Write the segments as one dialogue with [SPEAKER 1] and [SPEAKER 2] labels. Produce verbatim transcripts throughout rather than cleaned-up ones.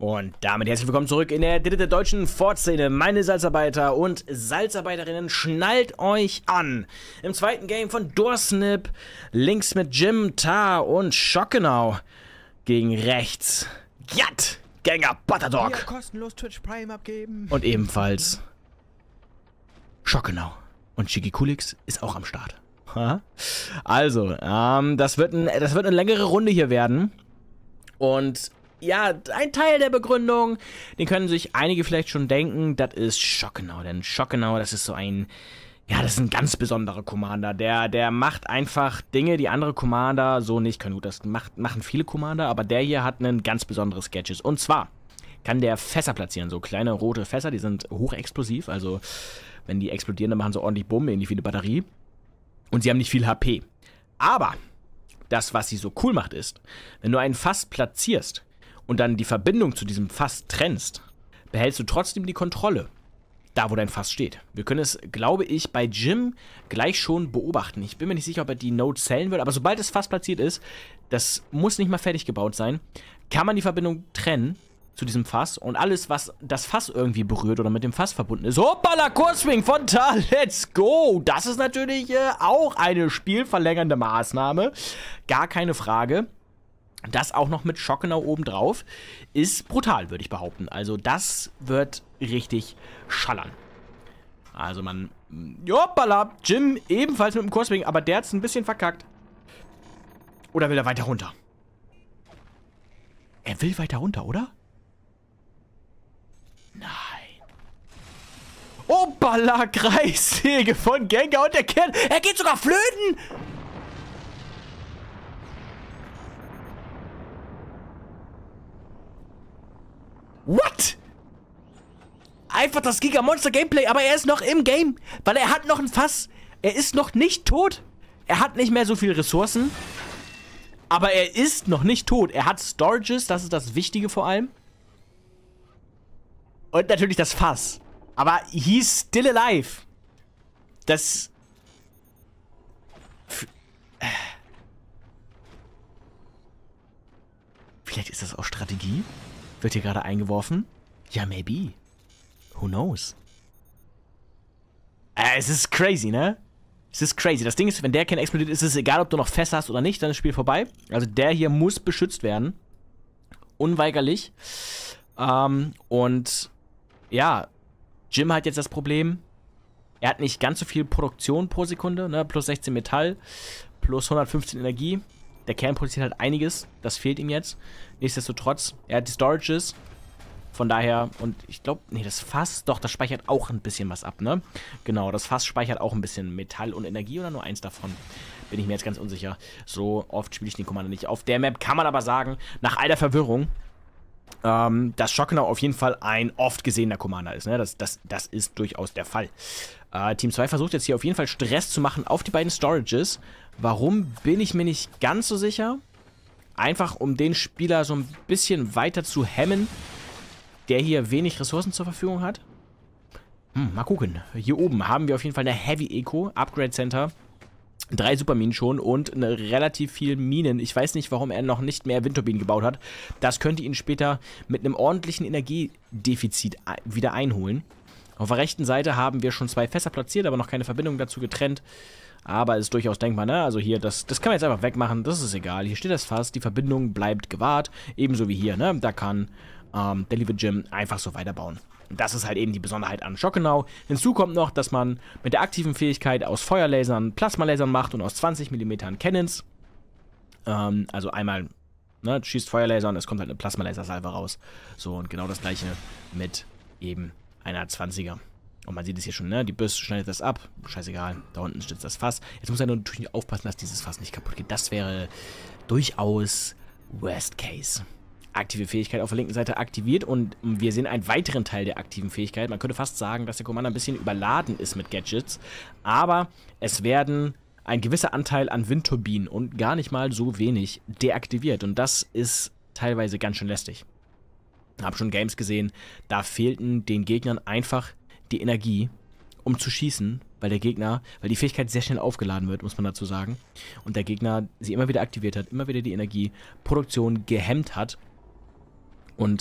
[SPEAKER 1] Und damit herzlich willkommen zurück in der dritte deutschen Ford-Szene. Meine Salzarbeiter und Salzarbeiterinnen, schnallt euch an. Im zweiten Game von Dorsnip, links mit Jim, Tar und Schockenau gegen rechts Gjat, Gänger, Butterdog.
[SPEAKER 2] Hier kostenlos Twitch Prime abgeben.
[SPEAKER 1] Und ebenfalls Schockenau. Und Shiki Kulix ist auch am Start. Also, ähm, das wird, ein, das wird eine längere Runde hier werden. Und ja, ein Teil der Begründung, den können sich einige vielleicht schon denken, das ist Schockenau. Denn Schockenau, das ist so ein, ja, das ist ein ganz besonderer Commander. Der, der macht einfach Dinge, die andere Commander so nicht können. Gut, das macht, machen viele Commander, aber der hier hat ein ganz besonderes Gadget. Und zwar kann der Fässer platzieren, so kleine rote Fässer, die sind hochexplosiv. Also, wenn die explodieren, dann machen sie ordentlich Bumm, ähnlich wie eine Batterie. Und sie haben nicht viel H P. Aber das, was sie so cool macht, ist, wenn du ein Fass platzierst und dann die Verbindung zu diesem Fass trennst, behältst du trotzdem die Kontrolle, da wo dein Fass steht. Wir können es, glaube ich, bei Jim gleich schon beobachten. Ich bin mir nicht sicher, ob er die Node zählen wird, aber sobald das Fass platziert ist, das muss nicht mal fertig gebaut sein, kann man die Verbindung trennen zu diesem Fass und alles, was das Fass irgendwie berührt oder mit dem Fass verbunden ist. Hoppala, Kurzswing von Tar, let's go! Das ist natürlich äh, auch eine spielverlängernde Maßnahme. Gar keine Frage. Das auch noch mit Schockenau obendrauf ist brutal, würde ich behaupten. Also das wird richtig schallern. Also man, hoppala, Jim ebenfalls mit dem Kurzswing, aber der hat es ein bisschen verkackt. Oder will er weiter runter? Er will weiter runter, oder? Nein. Hoppala, Kreissäge von Gengar und der Kern. Er geht sogar flöten. What? Einfach das Giga-Monster-Gameplay, aber er ist noch im Game, weil er hat noch ein Fass. Er ist noch nicht tot. Er hat nicht mehr so viele Ressourcen, aber er ist noch nicht tot. Er hat Storages, das ist das Wichtige vor allem. Und natürlich das Fass. Aber he's still alive. Das... Vielleicht ist das auch Strategie? Wird hier gerade eingeworfen? Ja, maybe. Who knows? Äh, es ist crazy, ne? Es ist crazy. Das Ding ist, wenn der Kern explodiert, ist es egal, ob du noch Fässer hast oder nicht, dann ist das Spiel vorbei. Also der hier muss beschützt werden. Unweigerlich. Ähm, und... Ja, Jim hat jetzt das Problem, er hat nicht ganz so viel Produktion pro Sekunde, ne? Plus sechzehn Metall, plus hundertfünfzehn Energie. Der Kern produziert halt einiges, das fehlt ihm jetzt. Nichtsdestotrotz, er hat die Storages, von daher, und ich glaube, nee, das Fass, doch, das speichert auch ein bisschen was ab, ne? Genau, das Fass speichert auch ein bisschen Metall und Energie oder nur eins davon. Bin ich mir jetzt ganz unsicher. So oft spiele ich den Commander nicht. Auf der Map kann man aber sagen, nach all der Verwirrung, Ähm, dass Schockenau auf jeden Fall ein oft gesehener Commander ist. Ne? Das, das, das ist durchaus der Fall. Äh, Team zwei versucht jetzt hier auf jeden Fall Stress zu machen auf die beiden Storages. Warum, bin ich mir nicht ganz so sicher. Einfach um den Spieler so ein bisschen weiter zu hemmen, der hier wenig Ressourcen zur Verfügung hat. Hm, mal gucken. Hier oben haben wir auf jeden Fall eine Heavy Eco, Upgrade Center. Drei Superminen schon und eine relativ viel Minen. Ich weiß nicht, warum er noch nicht mehr Windturbinen gebaut hat. Das könnte ihn später mit einem ordentlichen Energiedefizit wieder einholen. Auf der rechten Seite haben wir schon zwei Fässer platziert, aber noch keine Verbindung dazu getrennt. Aber es ist durchaus denkbar, ne? Also hier, das, das kann man jetzt einfach wegmachen. Das ist egal. Hier steht das Fass. Die Verbindung bleibt gewahrt. Ebenso wie hier, ne? Da kann ähm, der liebe Jim einfach so weiterbauen. Das ist halt eben die Besonderheit an Schockenau. Hinzu kommt noch, dass man mit der aktiven Fähigkeit aus Feuerlasern Plasmalasern macht und aus zwanzig Millimeter Cannons. Ähm, also einmal, ne, schießt Feuerlaser und es kommt halt eine Plasmalasersalve raus. So, und genau das gleiche mit eben einer zwanziger. Und man sieht es hier schon, ne, die Bürste schneidet das ab. Scheißegal, da unten steht das Fass. Jetzt muss er nur natürlich aufpassen, dass dieses Fass nicht kaputt geht. Das wäre durchaus Worst Case. Aktive Fähigkeit auf der linken Seite aktiviert und wir sehen einen weiteren Teil der aktiven Fähigkeit. Man könnte fast sagen, dass der Commander ein bisschen überladen ist mit Gadgets, aber es werden ein gewisser Anteil an Windturbinen und gar nicht mal so wenig deaktiviert und das ist teilweise ganz schön lästig. Ich habe schon Games gesehen, da fehlten den Gegnern einfach die Energie, um zu schießen, weil der Gegner, weil die Fähigkeit sehr schnell aufgeladen wird, muss man dazu sagen, und der Gegner sie immer wieder aktiviert hat, immer wieder die Energieproduktion gehemmt hat. Und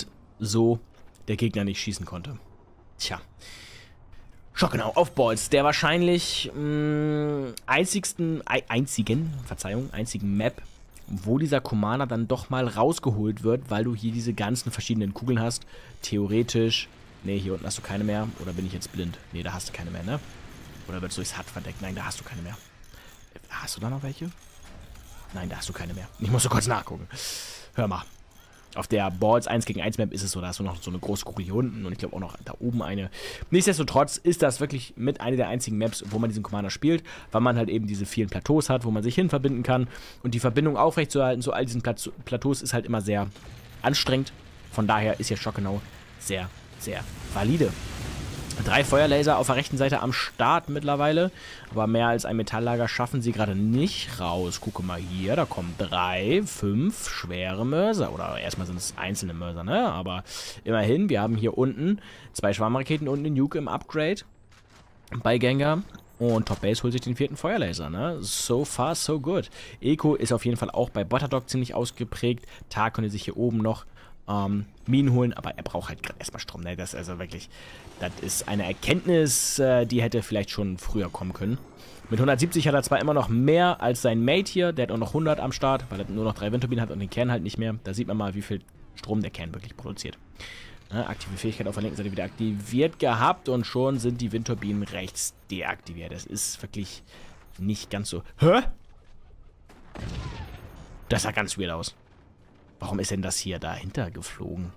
[SPEAKER 1] so der Gegner nicht schießen konnte. Tja. Schockenau auf Balls, der wahrscheinlich mh, einzigsten, ei, einzigen, Verzeihung, einzigen Map, wo dieser Commander dann doch mal rausgeholt wird, weil du hier diese ganzen verschiedenen Kugeln hast. Theoretisch, ne, hier unten hast du keine mehr. Oder bin ich jetzt blind? Ne, da hast du keine mehr, ne? Oder wird es durchs H U D verdeckt? Nein, da hast du keine mehr. Hast du da noch welche? Nein, da hast du keine mehr. Ich muss so kurz nachgucken. Hör mal. Auf der Balls eins gegen eins Map ist es so, da hast du noch so eine große Kugel hier unten und ich glaube auch noch da oben eine. Nichtsdestotrotz ist das wirklich mit einer der einzigen Maps, wo man diesen Commander spielt, weil man halt eben diese vielen Plateaus hat, wo man sich hin verbinden kann. Und die Verbindung aufrechtzuerhalten zu all diesen Plateaus ist halt immer sehr anstrengend. Von daher ist hier Schockenau sehr, sehr valide. Drei Feuerlaser auf der rechten Seite am Start mittlerweile. Aber mehr als ein Metalllager schaffen sie gerade nicht raus. Gucke mal hier, da kommen drei, fünf schwere Mörser. Oder erstmal sind es einzelne Mörser, ne? Aber immerhin, wir haben hier unten zwei Schwarmraketen und einen Nuke im Upgrade bei Gengar. Und Top Base holt sich den vierten Feuerlaser, ne? So far, so good. Eco ist auf jeden Fall auch bei Butterdog ziemlich ausgeprägt. Tar konnte sich hier oben noch Ähm, Minen holen, aber er braucht halt gerade erstmal Strom, ne? Das ist also wirklich, das ist eine Erkenntnis, äh, die hätte vielleicht schon früher kommen können. Mit hundertsiebzig hat er zwar immer noch mehr als sein Mate hier, der hat auch noch hundert am Start, weil er nur noch drei Windturbinen hat und den Kern halt nicht mehr. Da sieht man mal, wie viel Strom der Kern wirklich produziert. Ne? Aktive Fähigkeit auf der linken Seite wieder aktiviert gehabt und schon sind die Windturbinen rechts deaktiviert. Das ist wirklich nicht ganz so... Hä? Das sah ganz weird aus. Warum ist denn das hier dahinter geflogen?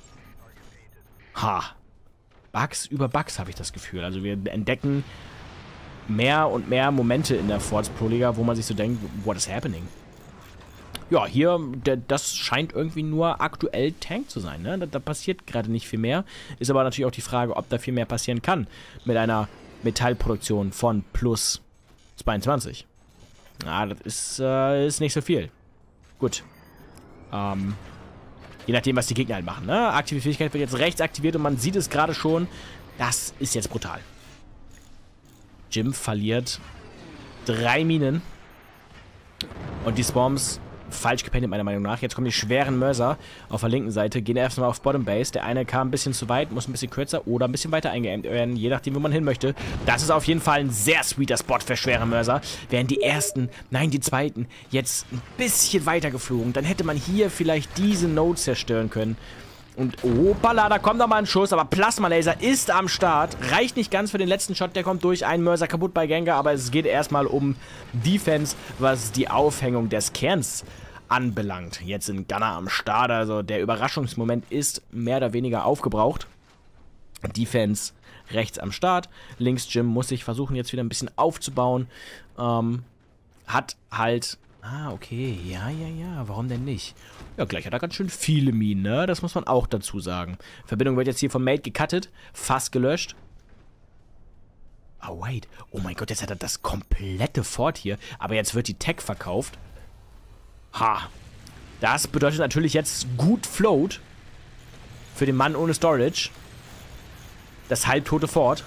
[SPEAKER 1] Ha. Bugs über Bugs, habe ich das Gefühl. Also wir entdecken mehr und mehr Momente in der Force Pro Liga, wo man sich so denkt, what is happening? Ja, hier, der, das scheint irgendwie nur aktuell Tank zu sein. Ne? Da, da passiert gerade nicht viel mehr. Ist aber natürlich auch die Frage, ob da viel mehr passieren kann mit einer Metallproduktion von plus zweiundzwanzig. Na, das ist, äh, ist nicht so viel. Gut. Ähm, je nachdem, was die Gegner halt machen, ne? Aktive Fähigkeit wird jetzt rechts aktiviert und man sieht es gerade schon. Das ist jetzt brutal. Jim verliert drei Minen. Und die Swarms falsch gepennt, meiner Meinung nach. Jetzt kommen die schweren Mörser auf der linken Seite. Gehen erstmal auf Bottom Base. Der eine kam ein bisschen zu weit, muss ein bisschen kürzer oder ein bisschen weiter eingeämt werden, je nachdem, wo man hin möchte. Das ist auf jeden Fall ein sehr sweeter Spot für schwere Mörser. Wären die ersten, nein, die zweiten, jetzt ein bisschen weiter geflogen, dann hätte man hier vielleicht diese Node zerstören können. Und, opala, da kommt nochmal ein Schuss, aber Plasma-Laser ist am Start. Reicht nicht ganz für den letzten Shot, der kommt durch. Ein Mörser kaputt bei Gengar, aber es geht erstmal um Defense, was die Aufhängung des Kerns anbelangt. Jetzt sind Gunner am Start, also der Überraschungsmoment ist mehr oder weniger aufgebraucht. Defense rechts am Start. Links Jim muss sich versuchen, jetzt wieder ein bisschen aufzubauen. Ähm, hat halt... Ah, okay. Ja, ja, ja. Warum denn nicht? Ja, gleich hat er ganz schön viele Minen, ne? Das muss man auch dazu sagen. Verbindung wird jetzt hier vom Mate gecuttet. Fast gelöscht. Oh, wait. Oh mein Gott, jetzt hat er das komplette Fort hier. Aber jetzt wird die Tech verkauft. Ha. Das bedeutet natürlich jetzt gut Float. Für den Mann ohne Storage. Das halbtote Fort.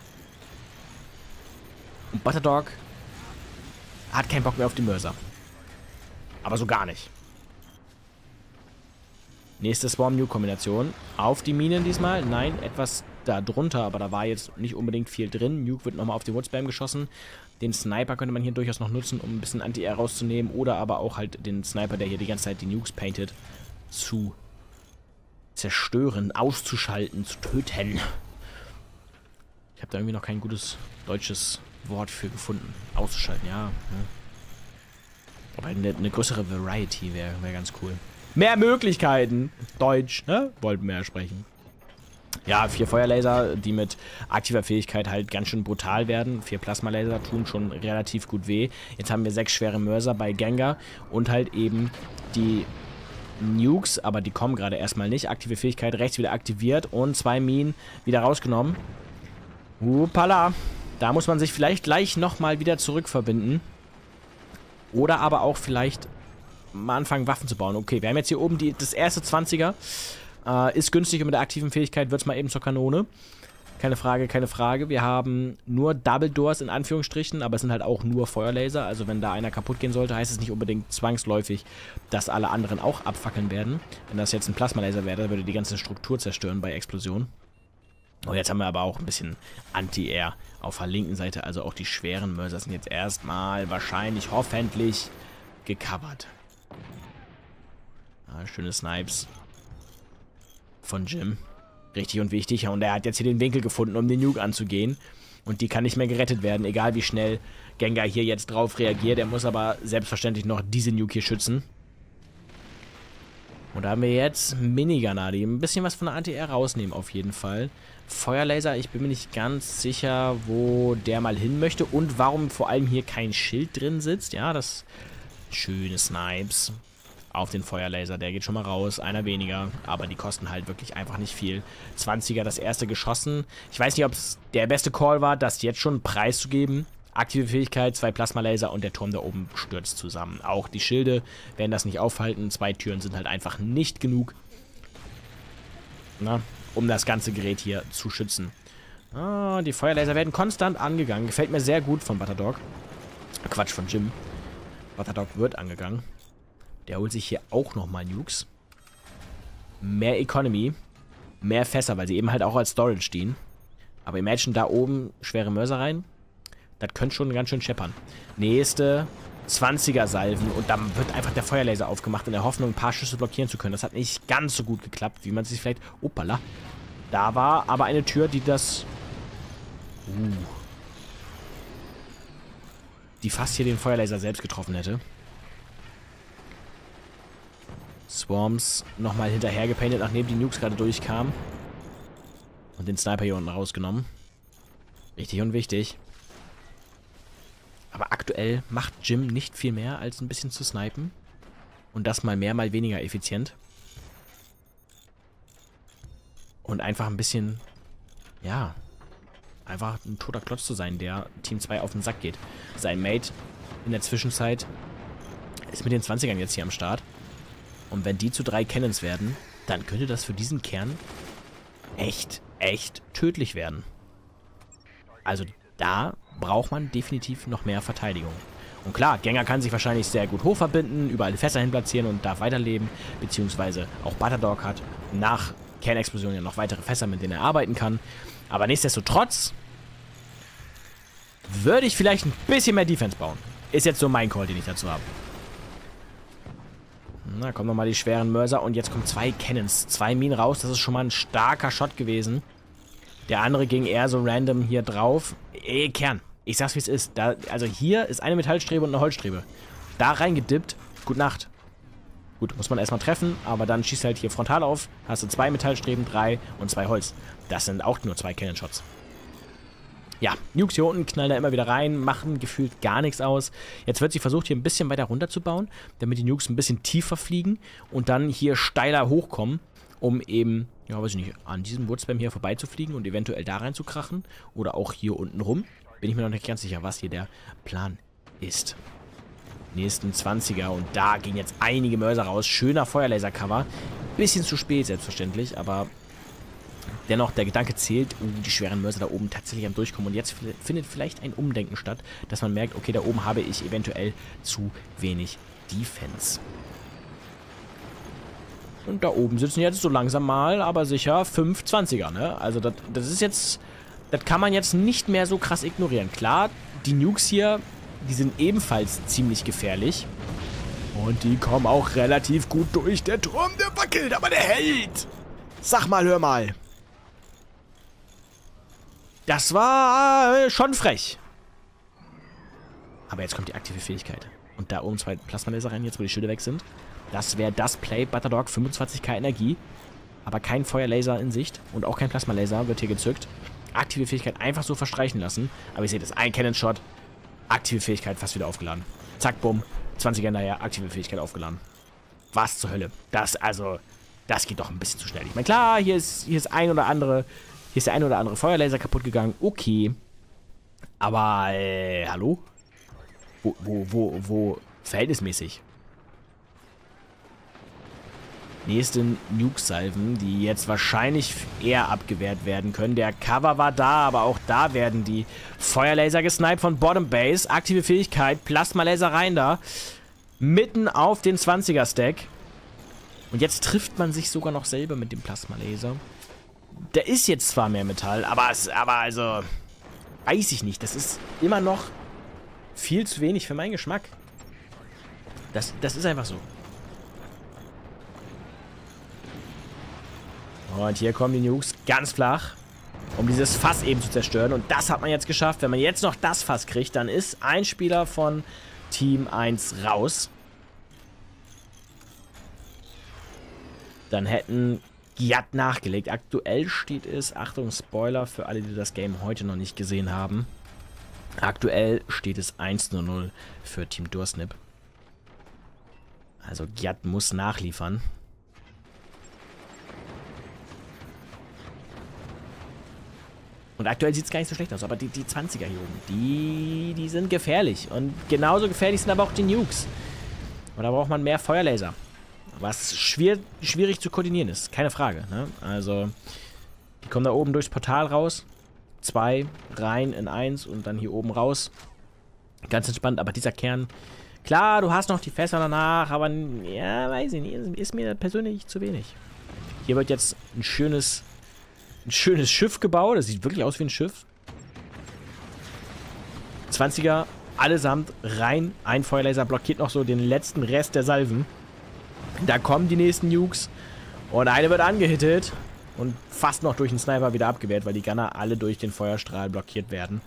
[SPEAKER 1] Und Butterdog hat keinen Bock mehr auf die Mörser. Aber so gar nicht. Nächste Swarm-Nuke-Kombination. Auf die Minen diesmal. Nein, etwas da drunter, aber da war jetzt nicht unbedingt viel drin. Nuke wird nochmal auf den Woodspam geschossen. Den Sniper könnte man hier durchaus noch nutzen, um ein bisschen Anti-Air rauszunehmen. Oder aber auch halt den Sniper, der hier die ganze Zeit die Nukes paintet, zu zerstören, auszuschalten, zu töten. Ich habe da irgendwie noch kein gutes deutsches Wort für gefunden. Auszuschalten, ja. ja. Aber eine, eine größere Variety wäre wär ganz cool. Mehr Möglichkeiten. Deutsch, ne? Wollten wir ja sprechen. Ja, vier Feuerlaser, die mit aktiver Fähigkeit halt ganz schön brutal werden. Vier Plasmalaser tun schon relativ gut weh. Jetzt haben wir sechs schwere Mörser bei Gengar und halt eben die Nukes, aber die kommen gerade erstmal nicht. Aktive Fähigkeit rechts wieder aktiviert und zwei Minen wieder rausgenommen. Upala. Da muss man sich vielleicht gleich nochmal wieder zurückverbinden. Oder aber auch vielleicht mal anfangen, Waffen zu bauen. Okay, wir haben jetzt hier oben die, das erste zwanziger. Äh, ist günstig und mit der aktiven Fähigkeit wird es mal eben zur Kanone. Keine Frage, keine Frage. Wir haben nur Double Doors in Anführungsstrichen, aber es sind halt auch nur Feuerlaser. Also wenn da einer kaputt gehen sollte, heißt es nicht unbedingt zwangsläufig, dass alle anderen auch abfackeln werden. Wenn das jetzt ein Plasmalaser wäre, würde die ganze Struktur zerstören bei Explosion. Und jetzt haben wir aber auch ein bisschen Anti-Air auf der linken Seite. Also auch die schweren Mörser sind jetzt erstmal wahrscheinlich, hoffentlich, gecovert. Ah, schöne Snipes von Jim. Richtig und wichtig. Und er hat jetzt hier den Winkel gefunden, um den Nuke anzugehen. Und die kann nicht mehr gerettet werden, egal wie schnell Gengar hier jetzt drauf reagiert. Er muss aber selbstverständlich noch diese Nuke hier schützen. Und da haben wir jetzt Minigunner, die ein bisschen was von der Anti-Air rausnehmen auf jeden Fall. Feuerlaser, ich bin mir nicht ganz sicher, wo der mal hin möchte. Und warum vor allem hier kein Schild drin sitzt. Ja, das schöne Snipes. Auf den Feuerlaser, der geht schon mal raus, einer weniger, aber die kosten halt wirklich einfach nicht viel. zwanziger das erste geschossen. Ich weiß nicht, ob es der beste Call war, das jetzt schon preiszugeben. Aktive Fähigkeit, zwei Plasmalaser und der Turm da oben stürzt zusammen. Auch die Schilde werden das nicht aufhalten. Zwei Türen sind halt einfach nicht genug, na, um das ganze Gerät hier zu schützen. Ah, die Feuerlaser werden konstant angegangen. Gefällt mir sehr gut von Butterdog. Quatsch, von Jim. Butterdog wird angegangen. Der holt sich hier auch nochmal Nukes. Mehr Economy. Mehr Fässer, weil sie eben halt auch als Storage dienen. Aber imagine da oben schwere Mörser rein. Das könnte schon ganz schön scheppern. Nächste zwanziger Salven. Und dann wird einfach der Feuerlaser aufgemacht, in der Hoffnung, ein paar Schüsse blockieren zu können. Das hat nicht ganz so gut geklappt, wie man sich vielleicht... Opala. Da war aber eine Tür, die das... Uh. Die fast hier den Feuerlaser selbst getroffen hätte. Swarms nochmal hinterher gepaintet, nachdem die Nukes gerade durchkamen. Und den Sniper hier unten rausgenommen. Wichtig und wichtig. Aber aktuell macht Jim nicht viel mehr, als ein bisschen zu snipen. Und das mal mehr, mal weniger effizient. Und einfach ein bisschen, ja, einfach ein toter Klotz zu sein, der Team zwei auf den Sack geht. Sein Mate in der Zwischenzeit ist mit den zwanzigern jetzt hier am Start. Und wenn die zu drei Cannons werden, dann könnte das für diesen Kern echt, echt tödlich werden. Also da braucht man definitiv noch mehr Verteidigung. Und klar, Gengar kann sich wahrscheinlich sehr gut hochverbinden, überall Fässer hin platzieren und darf weiterleben. Beziehungsweise auch Butterdog hat nach Kernexplosion ja noch weitere Fässer, mit denen er arbeiten kann. Aber nichtsdestotrotz würde ich vielleicht ein bisschen mehr Defense bauen. Ist jetzt so mein Call, den ich dazu habe. Na, kommen nochmal die schweren Mörser. Und jetzt kommen zwei Cannons. Zwei Minen raus. Das ist schon mal ein starker Shot gewesen. Der andere ging eher so random hier drauf. Eh, Kern. Ich sag's, wie es ist. Da, also hier ist eine Metallstrebe und eine Holzstrebe. Da reingedippt. Gute Nacht. Gut, muss man erstmal treffen. Aber dann schießt halt hier frontal auf. Hast du zwei Metallstreben, drei und zwei Holz. Das sind auch nur zwei Cannon-Shots. Ja, Nukes hier unten knallen da immer wieder rein, machen gefühlt gar nichts aus. Jetzt wird sie versucht, hier ein bisschen weiter runter zu bauen, damit die Nukes ein bisschen tiefer fliegen und dann hier steiler hochkommen, um eben, ja, weiß ich nicht, an diesem Woodspam hier vorbeizufliegen und eventuell da rein zu krachen. Oder auch hier unten rum. Bin ich mir noch nicht ganz sicher, was hier der Plan ist. Nächsten zwanziger und da gehen jetzt einige Mörser raus. Schöner Feuerlaser-Cover. Bisschen zu spät, selbstverständlich, aber... Dennoch, der Gedanke zählt, uh, die schweren Mörser da oben tatsächlich am Durchkommen. Und jetzt findet vielleicht ein Umdenken statt, dass man merkt, okay, da oben habe ich eventuell zu wenig Defense. Und da oben sitzen jetzt so langsam mal, aber sicher fünf zwanziger, ne? Also das, das ist jetzt, das kann man jetzt nicht mehr so krass ignorieren. Klar, die Nukes hier, die sind ebenfalls ziemlich gefährlich. Und die kommen auch relativ gut durch. Der Turm, der wackelt, aber der hält. Sag mal, hör mal. Das war äh, schon frech. Aber jetzt kommt die aktive Fähigkeit. Und da oben zwei Plasmalaser rein, jetzt wo die Schilde weg sind. Das wäre das Play. Butterdog, fünfundzwanzigtausend Energie. Aber kein Feuerlaser in Sicht. Und auch kein Plasmalaser wird hier gezückt. Aktive Fähigkeit einfach so verstreichen lassen. Aber ihr seht, das ist ein Cannon-Shot. Aktive Fähigkeit fast wieder aufgeladen. Zack, bumm. zwanziger nachher, aktive Fähigkeit aufgeladen. Was zur Hölle? Das, also, das geht doch ein bisschen zu schnell. Ich meine, klar, hier ist, hier ist ein oder andere... Hier ist der ein oder andere Feuerlaser kaputt gegangen. Okay. Aber, äh, hallo? Wo, wo, wo, wo, verhältnismäßig. nächste Nuke-Salven, die jetzt wahrscheinlich eher abgewehrt werden können. Der Cover war da, aber auch da werden die Feuerlaser gesniped von Bottom Base. Aktive Fähigkeit, Plasmalaser rein da. Mitten auf den zwanziger-Stack. Und jetzt trifft man sich sogar noch selber mit dem Plasmalaser. Der ist jetzt zwar mehr Metall, aber, es, aber also, weiß ich nicht. Das ist immer noch viel zu wenig für meinen Geschmack. Das, das ist einfach so. Und hier kommen die Nukes ganz flach, um dieses Fass eben zu zerstören. Und das hat man jetzt geschafft. Wenn man jetzt noch das Fass kriegt, dann ist ein Spieler von Team eins raus. Dann hätten Giat nachgelegt. Aktuell steht es, Achtung, Spoiler für alle, die das Game heute noch nicht gesehen haben. Aktuell steht es eins zu null für Team Dursnip. Also Giat muss nachliefern. Und aktuell sieht es gar nicht so schlecht aus, aber die, die zwanziger hier oben, die, die sind gefährlich. Und genauso gefährlich sind aber auch die Nukes. Und da braucht man mehr Feuerlaser. Was schwer, schwierig zu koordinieren ist, keine Frage. Ne? Also, die kommen da oben durchs Portal raus. Zwei, rein in eins und dann hier oben raus. Ganz entspannt, aber dieser Kern... Klar, du hast noch die Fässer danach, aber ja, weiß ich nicht, ist mir persönlich zu wenig. Hier wird jetzt ein schönes... Ein schönes Schiff gebaut. Das sieht wirklich aus wie ein Schiff. zwanziger, allesamt rein. Ein Feuerlaser blockiert noch so den letzten Rest der Salven. Da kommen die nächsten Nukes. Und eine wird angehittet. Und fast noch durch den Sniper wieder abgewehrt, weil die Gunner alle durch den Feuerstrahl blockiert werden.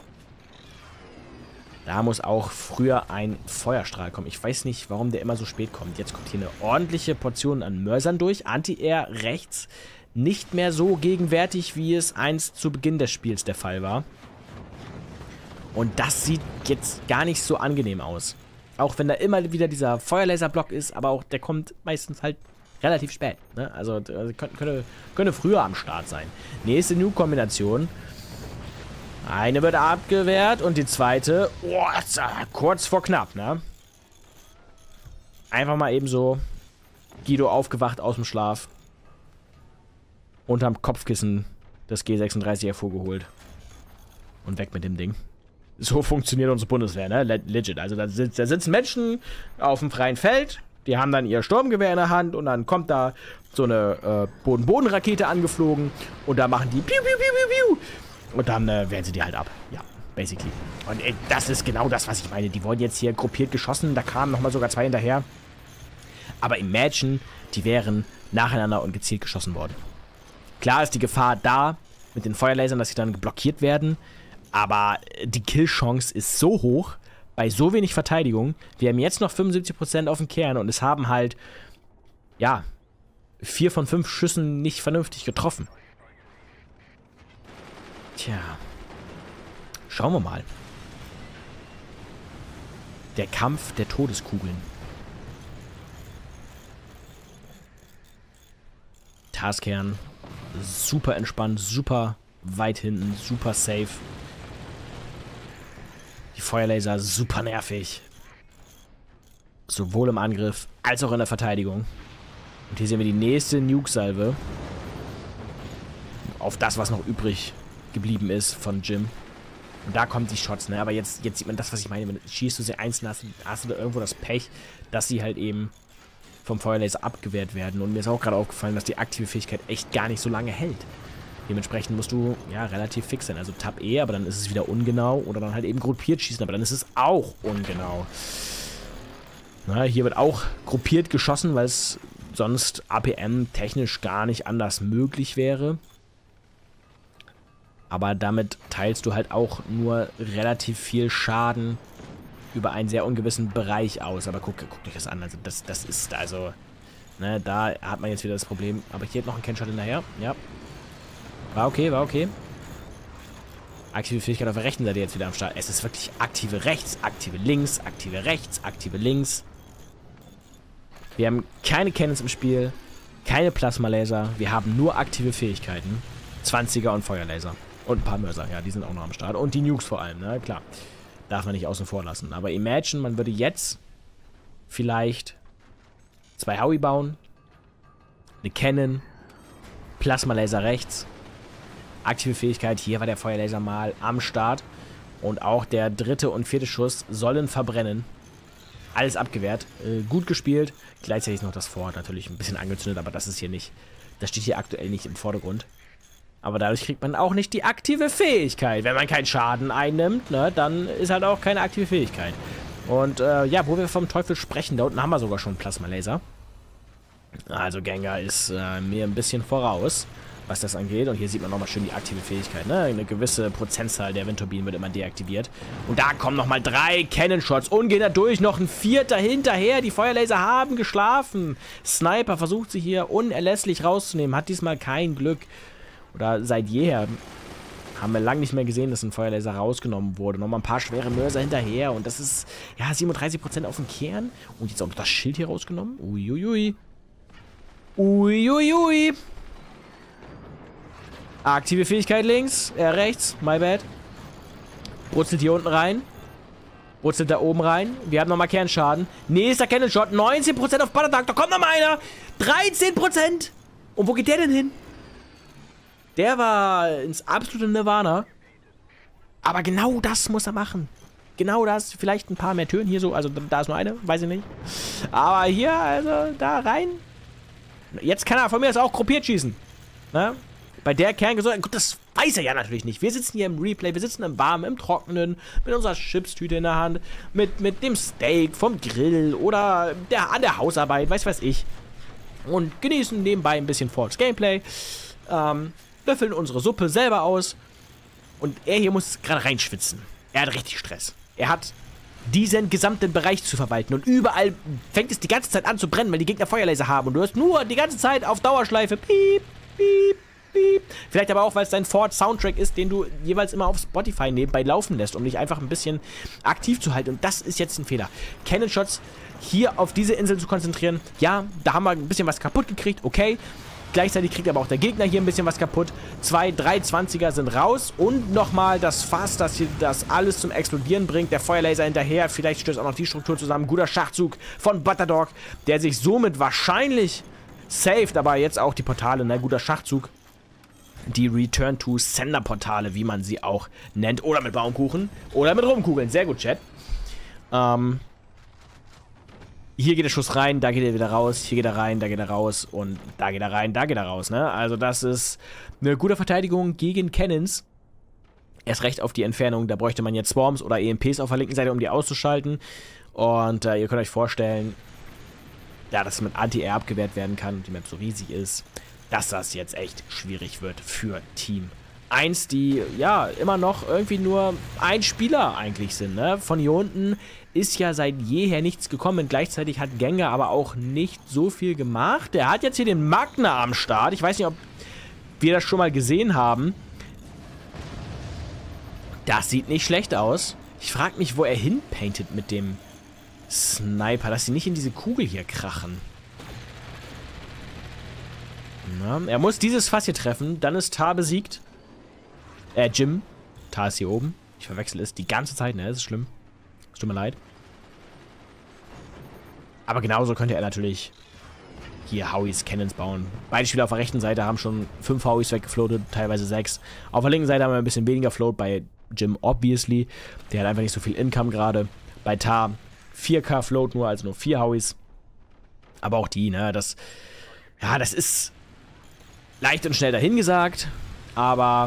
[SPEAKER 1] Da muss auch früher ein Feuerstrahl kommen. Ich weiß nicht, warum der immer so spät kommt. Jetzt kommt hier eine ordentliche Portion an Mörsern durch. Anti-Air rechts. Nicht mehr so gegenwärtig, wie es einst zu Beginn des Spiels der Fall war. Und das sieht jetzt gar nicht so angenehm aus. Auch wenn da immer wieder dieser Feuerlaserblock ist, aber auch der kommt meistens halt relativ spät. Ne? Also, also könnte, könnte, könnte früher am Start sein. Nächste Nuke-Kombination. Eine wird abgewehrt und die zweite, oh, kurz vor knapp, ne? Einfach mal eben so Guido aufgewacht aus dem Schlaf. Unterm Kopfkissen das G sechsunddreißig hervorgeholt. Und weg mit dem Ding. So funktioniert unsere Bundeswehr, ne? Legit. Also da, sitz, da sitzen Menschen auf dem freien Feld, die haben dann ihr Sturmgewehr in der Hand und dann kommt da so eine äh, Boden-Boden-Rakete angeflogen und da machen die piu, piu, piu, piu, piu. Und dann äh, wehren sie die halt ab. Ja, basically. Und äh, das ist genau das, was ich meine. Die wurden jetzt hier gruppiert geschossen, da kamen nochmal sogar zwei hinterher. Aber imagine, die wären nacheinander und gezielt geschossen worden. Klar ist die Gefahr da, mit den Feuerlasern, dass sie dann blockiert werden. Aber die Killchance ist so hoch, bei so wenig Verteidigung. Wir haben jetzt noch fünfundsiebzig Prozent auf dem Kern und es haben halt, ja, vier von fünf Schüssen nicht vernünftig getroffen. Tja. Schauen wir mal. Der Kampf der Todeskugeln. Taskern. Super entspannt, super weit hinten, super safe. Die Feuerlaser super nervig. Sowohl im Angriff als auch in der Verteidigung. Und hier sehen wir die nächste Nuke-Salve. Auf das, was noch übrig geblieben ist von Jim. Und da kommen die Shots, ne? Aber jetzt, jetzt sieht man das, was ich meine. Wenn schießt du sie einzeln, hast, hast du da irgendwo das Pech, dass sie halt eben vom Feuerlaser abgewehrt werden. Und mir ist auch gerade aufgefallen, dass die aktive Fähigkeit echt gar nicht so lange hält. Dementsprechend musst du, ja, relativ fix sein. Also Tab E, aber dann ist es wieder ungenau. Oder dann halt eben gruppiert schießen, aber dann ist es auch ungenau. Na, hier wird auch gruppiert geschossen, weil es sonst A P M-technisch gar nicht anders möglich wäre. Aber damit teilst du halt auch nur relativ viel Schaden über einen sehr ungewissen Bereich aus. Aber guck, guck dich das an. Also das, das ist also, ne, da hat man jetzt wieder das Problem. Aber hier noch ein Kennshot hinterher. Ja. War okay, war okay. Aktive Fähigkeit auf der rechten Seite jetzt wieder am Start. Es ist wirklich aktive rechts, aktive links, aktive rechts, aktive links. Wir haben keine Cannons im Spiel, keine Plasmalaser. Wir haben nur aktive Fähigkeiten. zwanziger und Feuerlaser. Und ein paar Mörser, ja, die sind auch noch am Start. Und die Nukes vor allem, ne, klar. Darf man nicht außen vor lassen. Aber imagine, man würde jetzt vielleicht zwei Howie bauen, eine Cannon, Plasmalaser rechts, aktive Fähigkeit, hier war der Feuerlaser mal am Start und auch der dritte und vierte Schuss sollen verbrennen. Alles abgewehrt, äh, gut gespielt, gleichzeitig noch das Fort natürlich ein bisschen angezündet, aber das ist hier nicht, das steht hier aktuell nicht im Vordergrund. Aber dadurch kriegt man auch nicht die aktive Fähigkeit. Wenn man keinen Schaden einnimmt, ne, dann ist halt auch keine aktive Fähigkeit. Und äh, ja, wo wir vom Teufel sprechen, da unten haben wir sogar schon einen Plasmalaser. Also Gengar ist äh, mir ein bisschen voraus, was das angeht. Und hier sieht man nochmal schön die aktive Fähigkeit. Ne? Eine gewisse Prozentzahl der Windturbinen wird immer deaktiviert. Und da kommen nochmal drei Cannon-Shots und gehen da durch. Noch ein vierter hinterher. Die Feuerlaser haben geschlafen. Sniper versucht sie hier unerlässlich rauszunehmen. Hat diesmal kein Glück. Oder seit jeher haben wir lange nicht mehr gesehen, dass ein Feuerlaser rausgenommen wurde. Nochmal ein paar schwere Mörser hinterher. Und das ist, ja, siebenunddreißig Prozent auf dem Kern. Und jetzt auch noch das Schild hier rausgenommen. Uiuiui. Uiuiui. Aktive Fähigkeit links, äh, rechts, my bad. Brutzelt hier unten rein. Brutzelt da oben rein. Wir haben nochmal Kernschaden. Nächster Cannon-Shot, neunzehn Prozent auf Butterduck. Da kommt noch mal einer. dreizehn Prozent. Und wo geht der denn hin? Der war ins absolute Nirvana. Aber genau das muss er machen. Genau das. Vielleicht ein paar mehr Türen hier so. Also da ist nur eine. Weiß ich nicht. Aber hier, also da rein. Jetzt kann er von mir aus auch gruppiert schießen. Ne? Bei der Kerngesundheit. Gut, das weiß er ja natürlich nicht. Wir sitzen hier im Replay. Wir sitzen im Warmen, im Trockenen. Mit unserer Chipstüte in der Hand. Mit, mit dem Steak vom Grill. Oder der, an der Hausarbeit. Weiß was ich. Und genießen nebenbei ein bisschen Forts Gameplay. Ähm... Löffeln unsere Suppe selber aus. Und er hier muss gerade reinschwitzen. Er hat richtig Stress. Er hat diesen gesamten Bereich zu verwalten. Und überall fängt es die ganze Zeit an zu brennen, weil die Gegner Feuerlaser haben. Und du hörst nur die ganze Zeit auf Dauerschleife. Piep, piep, piep. Vielleicht aber auch, weil es dein Ford-Soundtrack ist, den du jeweils immer auf Spotify nebenbei laufen lässt, um dich einfach ein bisschen aktiv zu halten. Und das ist jetzt ein Fehler. Cannon-Shots hier auf diese Insel zu konzentrieren. Ja, da haben wir ein bisschen was kaputt gekriegt. Okay. Gleichzeitig kriegt aber auch der Gegner hier ein bisschen was kaputt. Zwei, drei Zwanziger sind raus. Und nochmal das Fass, das hier das alles zum Explodieren bringt. Der Feuerlaser hinterher. Vielleicht stößt auch noch die Struktur zusammen. Guter Schachzug von Butterdog, der sich somit wahrscheinlich saved. Aber jetzt auch die Portale, ne? Guter Schachzug. Die Return-to-Sender-Portale, wie man sie auch nennt. Oder mit Baumkuchen. Oder mit Rumkugeln. Sehr gut, Chat. Ähm... Hier geht der Schuss rein, da geht er wieder raus, hier geht er rein, da geht er raus und da geht er rein, da geht er raus, ne? Also das ist eine gute Verteidigung gegen Cannons. Erst recht auf die Entfernung, da bräuchte man jetzt Swarms oder E M Ps auf der linken Seite, um die auszuschalten. Und äh, ihr könnt euch vorstellen, ja, dass mit Anti-Air abgewehrt werden kann und die Map so riesig ist, dass das jetzt echt schwierig wird für Team eins, die ja immer noch irgendwie nur ein Spieler eigentlich sind, ne? Von hier unten ist ja seit jeher nichts gekommen. Gleichzeitig hat Gengar aber auch nicht so viel gemacht. Er hat jetzt hier den Magna am Start. Ich weiß nicht, ob wir das schon mal gesehen haben. Das sieht nicht schlecht aus. Ich frage mich, wo er hinpaintet mit dem Sniper, dass sie nicht in diese Kugel hier krachen. Na, er muss dieses Fass hier treffen, dann ist Tar besiegt. Äh, Jim. Tar ist hier oben. Ich verwechsel es die ganze Zeit, ne? Das ist schlimm. Es tut mir leid. Aber genauso könnte er natürlich hier Howies Cannons bauen. Beide Spieler auf der rechten Seite haben schon fünf Howies weggefloatet, teilweise sechs. Auf der linken Seite haben wir ein bisschen weniger Float bei Jim, obviously. Der hat einfach nicht so viel Income gerade. Bei Tar vier K Float nur, also nur vier Howies. Aber auch die, ne? Das, ja, das ist leicht und schnell dahingesagt. Aber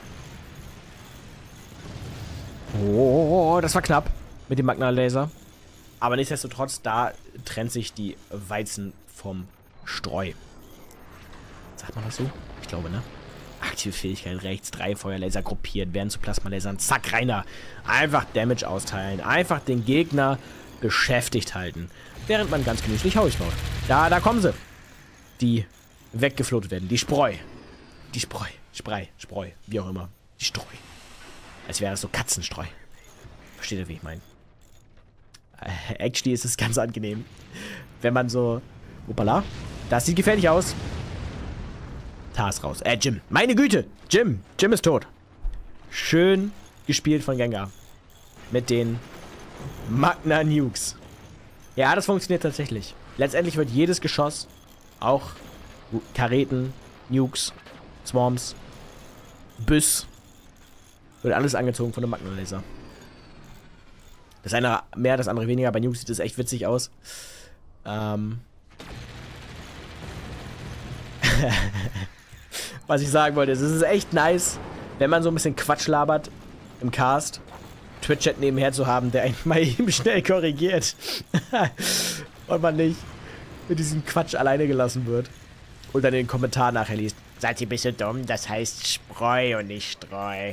[SPEAKER 1] oh, das war knapp mit dem Magna-Laser. Aber nichtsdestotrotz, da trennt sich die Weizen vom Streu. Sagt man das so? Ich glaube, ne? Aktive Fähigkeit rechts, drei Feuerlaser gruppiert, werden zu Plasmalasern. Zack, reiner. Einfach Damage austeilen. Einfach den Gegner beschäftigt halten. Während man ganz genüsslich Howies baut. Da, da kommen sie. Die weggeflotet werden. Die Spreu. Die Spreu. Sprei. Spreu. Wie auch immer. Die Streu. Als wäre das so Katzenstreu. Versteht ihr, wie ich meine? Äh, actually ist es ganz angenehm. Wenn man so... Hoppala. Das sieht gefährlich aus. Tar ist raus. Äh, Jim. Meine Güte. Jim. Jim ist tot. Schön gespielt von Gengar. Mit den Magna Nukes. Ja, das funktioniert tatsächlich. Letztendlich wird jedes Geschoss auch Kareten, Nukes, Swarms, Büss. Wird alles angezogen von einem Magnum-Laser. Das eine mehr, das andere weniger. Bei Nukes sieht das echt witzig aus. Ähm. Was ich sagen wollte, ist, es ist echt nice, wenn man so ein bisschen Quatsch labert im Cast, Twitch-Chat nebenher zu haben, der einen mal eben schnell korrigiert. Und man nicht mit diesem Quatsch alleine gelassen wird. Und dann den Kommentar nachher liest. Seid ihr ein bisschen dumm? Das heißt Spreu und nicht Streu.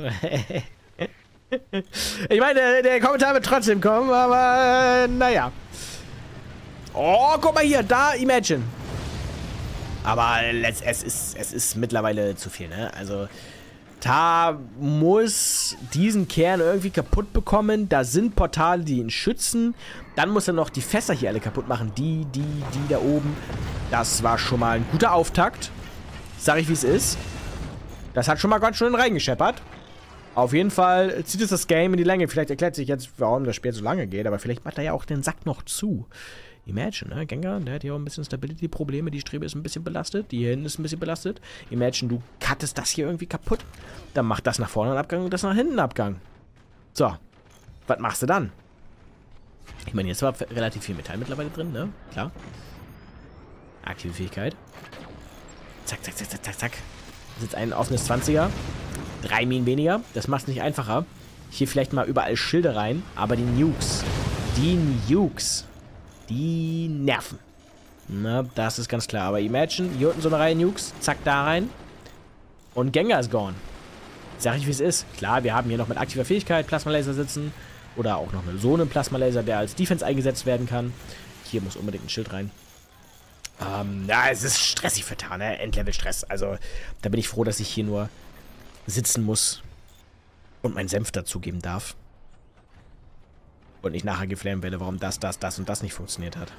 [SPEAKER 1] Ich meine, der, der Kommentar wird trotzdem kommen, aber äh, naja. Oh, guck mal hier, da Imagine. Aber es, es, ist, es ist mittlerweile zu viel, ne? Also, Da muss diesen Kern irgendwie kaputt bekommen. Da sind Portale, die ihn schützen. Dann muss er noch die Fässer hier alle kaputt machen. Die, die, die da oben. Das war schon mal ein guter Auftakt. Sag ich, wie es ist. Das hat schon mal ganz schön reingescheppert. Auf jeden Fall zieht es das Game in die Länge. Vielleicht erklärt sich jetzt, warum das Spiel so lange geht. Aber vielleicht macht er ja auch den Sack noch zu. Imagine, ne? Gengar, der hat hier auch ein bisschen Stability-Probleme. Die Strebe ist ein bisschen belastet. Die hier hinten ist ein bisschen belastet. Imagine, du cuttest das hier irgendwie kaputt. Dann macht das nach vorne einen Abgang und das nach hinten einen Abgang. So. Was machst du dann? Ich meine, jetzt war relativ viel Metall mittlerweile drin, ne? Klar. Aktive Fähigkeit. Zack, zack, zack, zack, zack, zack. Das ist jetzt ein offenes zwanziger. Drei Minen weniger. Das macht es nicht einfacher. Hier vielleicht mal überall Schilde rein. Aber die Nukes. Die Nukes. Die nerven. Na, das ist ganz klar. Aber Imagine, hier unten so eine Reihe Nukes. Zack, da rein. Und Gengar ist gone. Sag ich, wie es ist. Klar, wir haben hier noch mit aktiver Fähigkeit Plasmalaser sitzen. Oder auch noch eine, so einen Plasmalaser, der als Defense eingesetzt werden kann. Hier muss unbedingt ein Schild rein. Ähm, ja, es ist stressig für Tarn, ne? Endlevel-Stress. Also, da bin ich froh, dass ich hier nur sitzen muss und meinen Senf dazugeben darf. Und nicht nachher geflammt werde, warum das, das, das und das nicht funktioniert hat.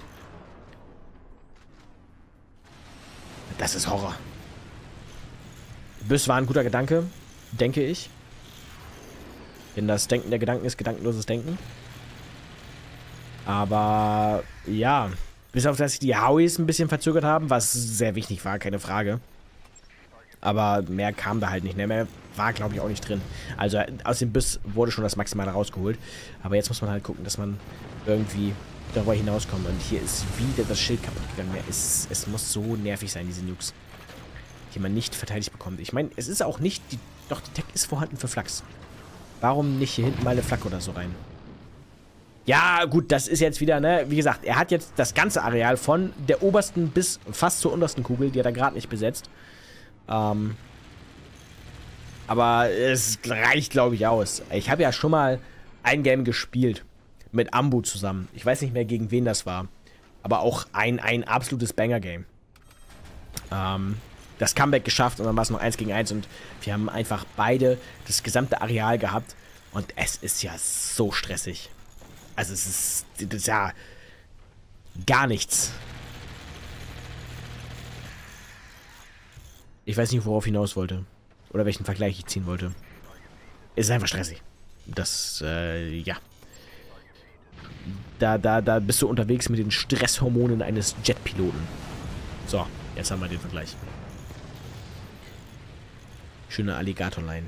[SPEAKER 1] Das ist Horror. Büss war ein guter Gedanke, denke ich. Denn das Denken der Gedanken ist gedankenloses Denken. Aber, ja. Bis auf, dass sich die Howies ein bisschen verzögert haben, was sehr wichtig war, keine Frage. Aber mehr kam da halt nicht. Ne? Mehr war, glaube ich, auch nicht drin. Also aus dem Biss wurde schon das Maximale rausgeholt. Aber jetzt muss man halt gucken, dass man irgendwie darüber hinauskommt. Und hier ist wieder das Schild kaputt gegangen. Es, es muss so nervig sein, diese Nukes. Die man nicht verteidigt bekommt. Ich meine, es ist auch nicht... Die, doch, die Tech ist vorhanden für Flachs. Warum nicht hier hinten mal eine Flak oder so rein? Ja, gut, das ist jetzt wieder, ne? Wie gesagt, er hat jetzt das ganze Areal von der obersten bis fast zur untersten Kugel, die hat er gerade nicht besetzt. Ähm, aber es reicht, glaube ich, aus. Ich habe ja schon mal ein Game gespielt mit Ambu zusammen. Ich weiß nicht mehr, gegen wen das war. Aber auch ein, ein absolutes Banger-Game. Ähm, das Comeback geschafft und dann war es noch eins gegen eins und wir haben einfach beide das gesamte Areal gehabt und es ist ja so stressig. Also es ist, das ist ja gar nichts. Ich weiß nicht, worauf ich hinaus wollte. Oder welchen Vergleich ich ziehen wollte. Es ist einfach stressig. Das, äh, ja. Da, da, da bist du unterwegs mit den Stresshormonen eines Jetpiloten. So, jetzt haben wir den Vergleich. Schöne Alligatorline.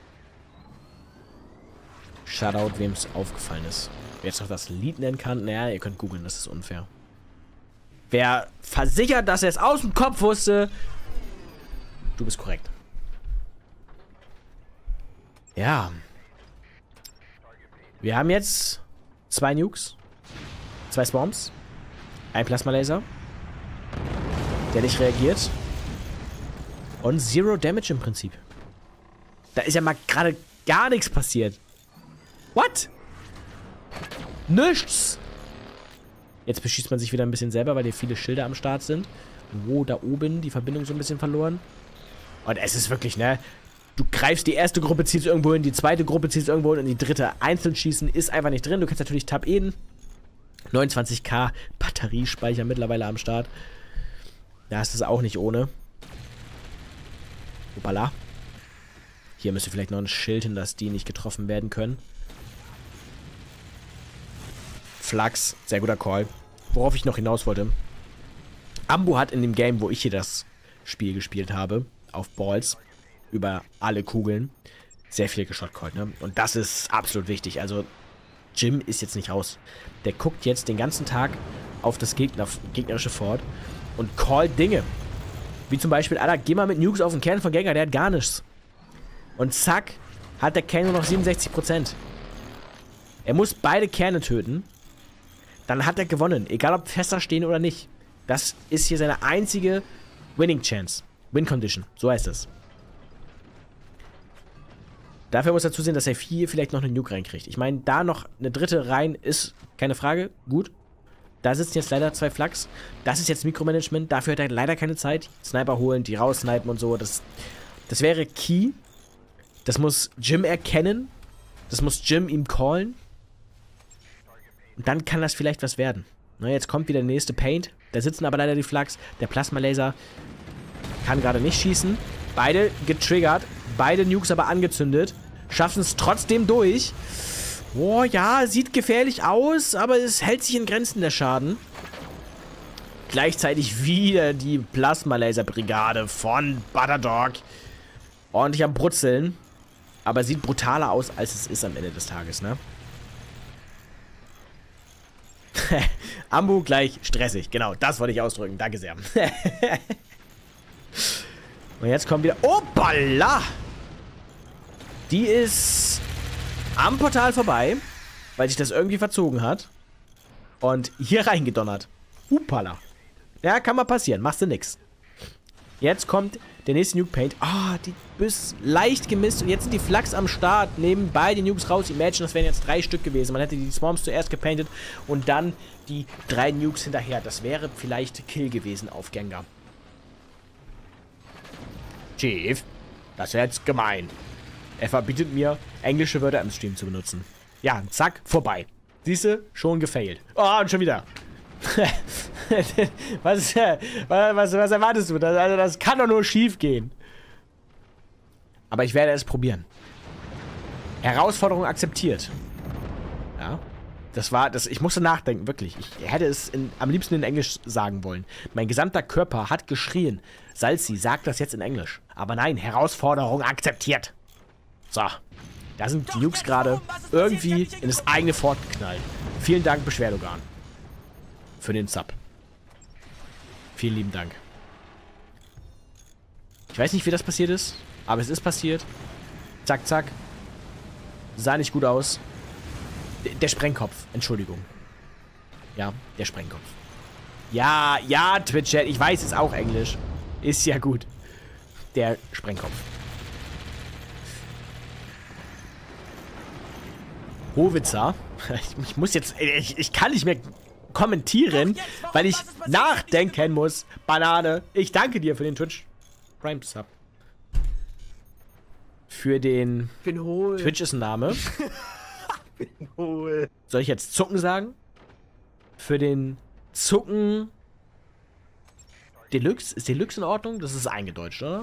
[SPEAKER 1] Shoutout, wem es aufgefallen ist. Wer jetzt noch das Lied nennen kann, naja, ihr könnt googeln, das ist unfair. Wer versichert, dass er es aus dem Kopf wusste, du bist korrekt. Ja. Wir haben jetzt zwei Nukes, zwei Swarms, ein Plasmalaser, der nicht reagiert und Zero Damage im Prinzip. Da ist ja mal gerade gar nichts passiert. What? Nichts! Jetzt beschießt man sich wieder ein bisschen selber, weil hier viele Schilder am Start sind. Wo, da oben, die Verbindung so ein bisschen verloren. Und es ist wirklich, ne? Du greifst die erste Gruppe, ziehst irgendwo hin, die zweite Gruppe ziehst irgendwo hin und die dritte einzeln schießen ist einfach nicht drin. Du kannst natürlich Tab-Eden. neunundzwanzig K Batteriespeicher mittlerweile am Start. Da ist es auch nicht ohne. Hoppala. Hier müsste vielleicht noch ein Schild hin, dass die nicht getroffen werden können. Flachs, sehr guter Call. Worauf ich noch hinaus wollte. Ambu hat in dem Game, wo ich hier das Spiel gespielt habe, auf Balls, über alle Kugeln, sehr viel geschotcallt, ne? Und das ist absolut wichtig. Also, Jim ist jetzt nicht raus. Der guckt jetzt den ganzen Tag auf das Gegner, gegnerische Fort und callt Dinge. Wie zum Beispiel, Alter, geh mal mit Nukes auf den Kern von Gengar, der hat gar nichts. Und zack, hat der Kern nur noch siebenundsechzig Prozent. Er muss beide Kerne töten. Dann hat er gewonnen. Egal ob Fässer stehen oder nicht. Das ist hier seine einzige Winning Chance. Win Condition. So heißt es. Dafür muss er zusehen, dass er hier vielleicht noch eine Nuke reinkriegt. Ich meine, da noch eine dritte rein ist keine Frage. Gut. Da sitzen jetzt leider zwei Flaks. Das ist jetzt Mikromanagement. Dafür hat er leider keine Zeit. Sniper holen, die raussnipen und so. Das, das wäre key. Das muss Jim erkennen. Das muss Jim ihm callen. Und dann kann das vielleicht was werden. Na, jetzt kommt wieder der nächste Paint. Da sitzen aber leider die Flaks. Der Plasma-Laser kann gerade nicht schießen. Beide getriggert. Beide Nukes aber angezündet. Schaffen es trotzdem durch. Oh ja, sieht gefährlich aus, aber es hält sich in Grenzen, der Schaden. Gleichzeitig wieder die Plasma-Laser-Brigade von Butterdog. Ordentlich am Brutzeln. Aber sieht brutaler aus, als es ist am Ende des Tages, ne? Ambu gleich stressig. Genau, das wollte ich ausdrücken. Danke sehr. Und jetzt kommt wieder... Opala! Die ist am Portal vorbei, weil sich das irgendwie verzogen hat. Und hier reingedonnert. Upala. Ja, kann mal passieren. Machst du nix. Jetzt kommt der nächste Nuke Paint. Ah, oh, die ist leicht gemisst. Und jetzt sind die Flaks am Start. Nehmen beide Nukes raus. Imagine, das wären jetzt drei Stück gewesen. Man hätte die Swarms zuerst gepainted und dann die drei Nukes hinterher. Das wäre vielleicht Kill gewesen auf Gengar. Chief, das wäre jetzt gemein. Er verbietet mir, englische Wörter im Stream zu benutzen. Ja, zack, vorbei. Siehste, schon gefailt. Oh, und schon wieder. was, was, was erwartest du? Das, also das kann doch nur schief gehen. Aber ich werde es probieren. Herausforderung akzeptiert. Ja. Das war, das, ich musste nachdenken, wirklich. Ich hätte es in, am liebsten in Englisch sagen wollen. Mein gesamter Körper hat geschrien. Salzi, sag das jetzt in Englisch. Aber nein, Herausforderung akzeptiert. So. Da sind die Nukes gerade irgendwie in das eigene Fort geknallt. Vielen Dank, Beschwerdogan. Für den Sub. Vielen lieben Dank. Ich weiß nicht, wie das passiert ist, aber es ist passiert. Zack, zack. Sah nicht gut aus. D- der Sprengkopf, Entschuldigung. Ja, der Sprengkopf. Ja, ja, Twitch-Chat, ich weiß, ist auch Englisch. Ist ja gut. Der Sprengkopf. Howitzer. Ich, ich muss jetzt... Ich, ich kann nicht mehr kommentieren, weil ich nachdenken muss. Banane. Ich danke dir für den Twitch Prime Sub. Für den... Twitch ist ein Name. Soll ich jetzt Zucken sagen? Für den Zucken... Deluxe? Ist Deluxe in Ordnung? Das ist eingedeutscht, oder?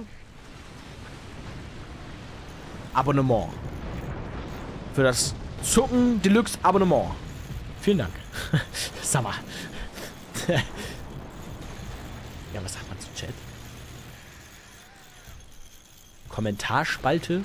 [SPEAKER 1] Abonnement. Für das Zucken Deluxe Abonnement. Vielen Dank. Sag mal. Ja, was sagt man zu Chat? Kommentarspalte?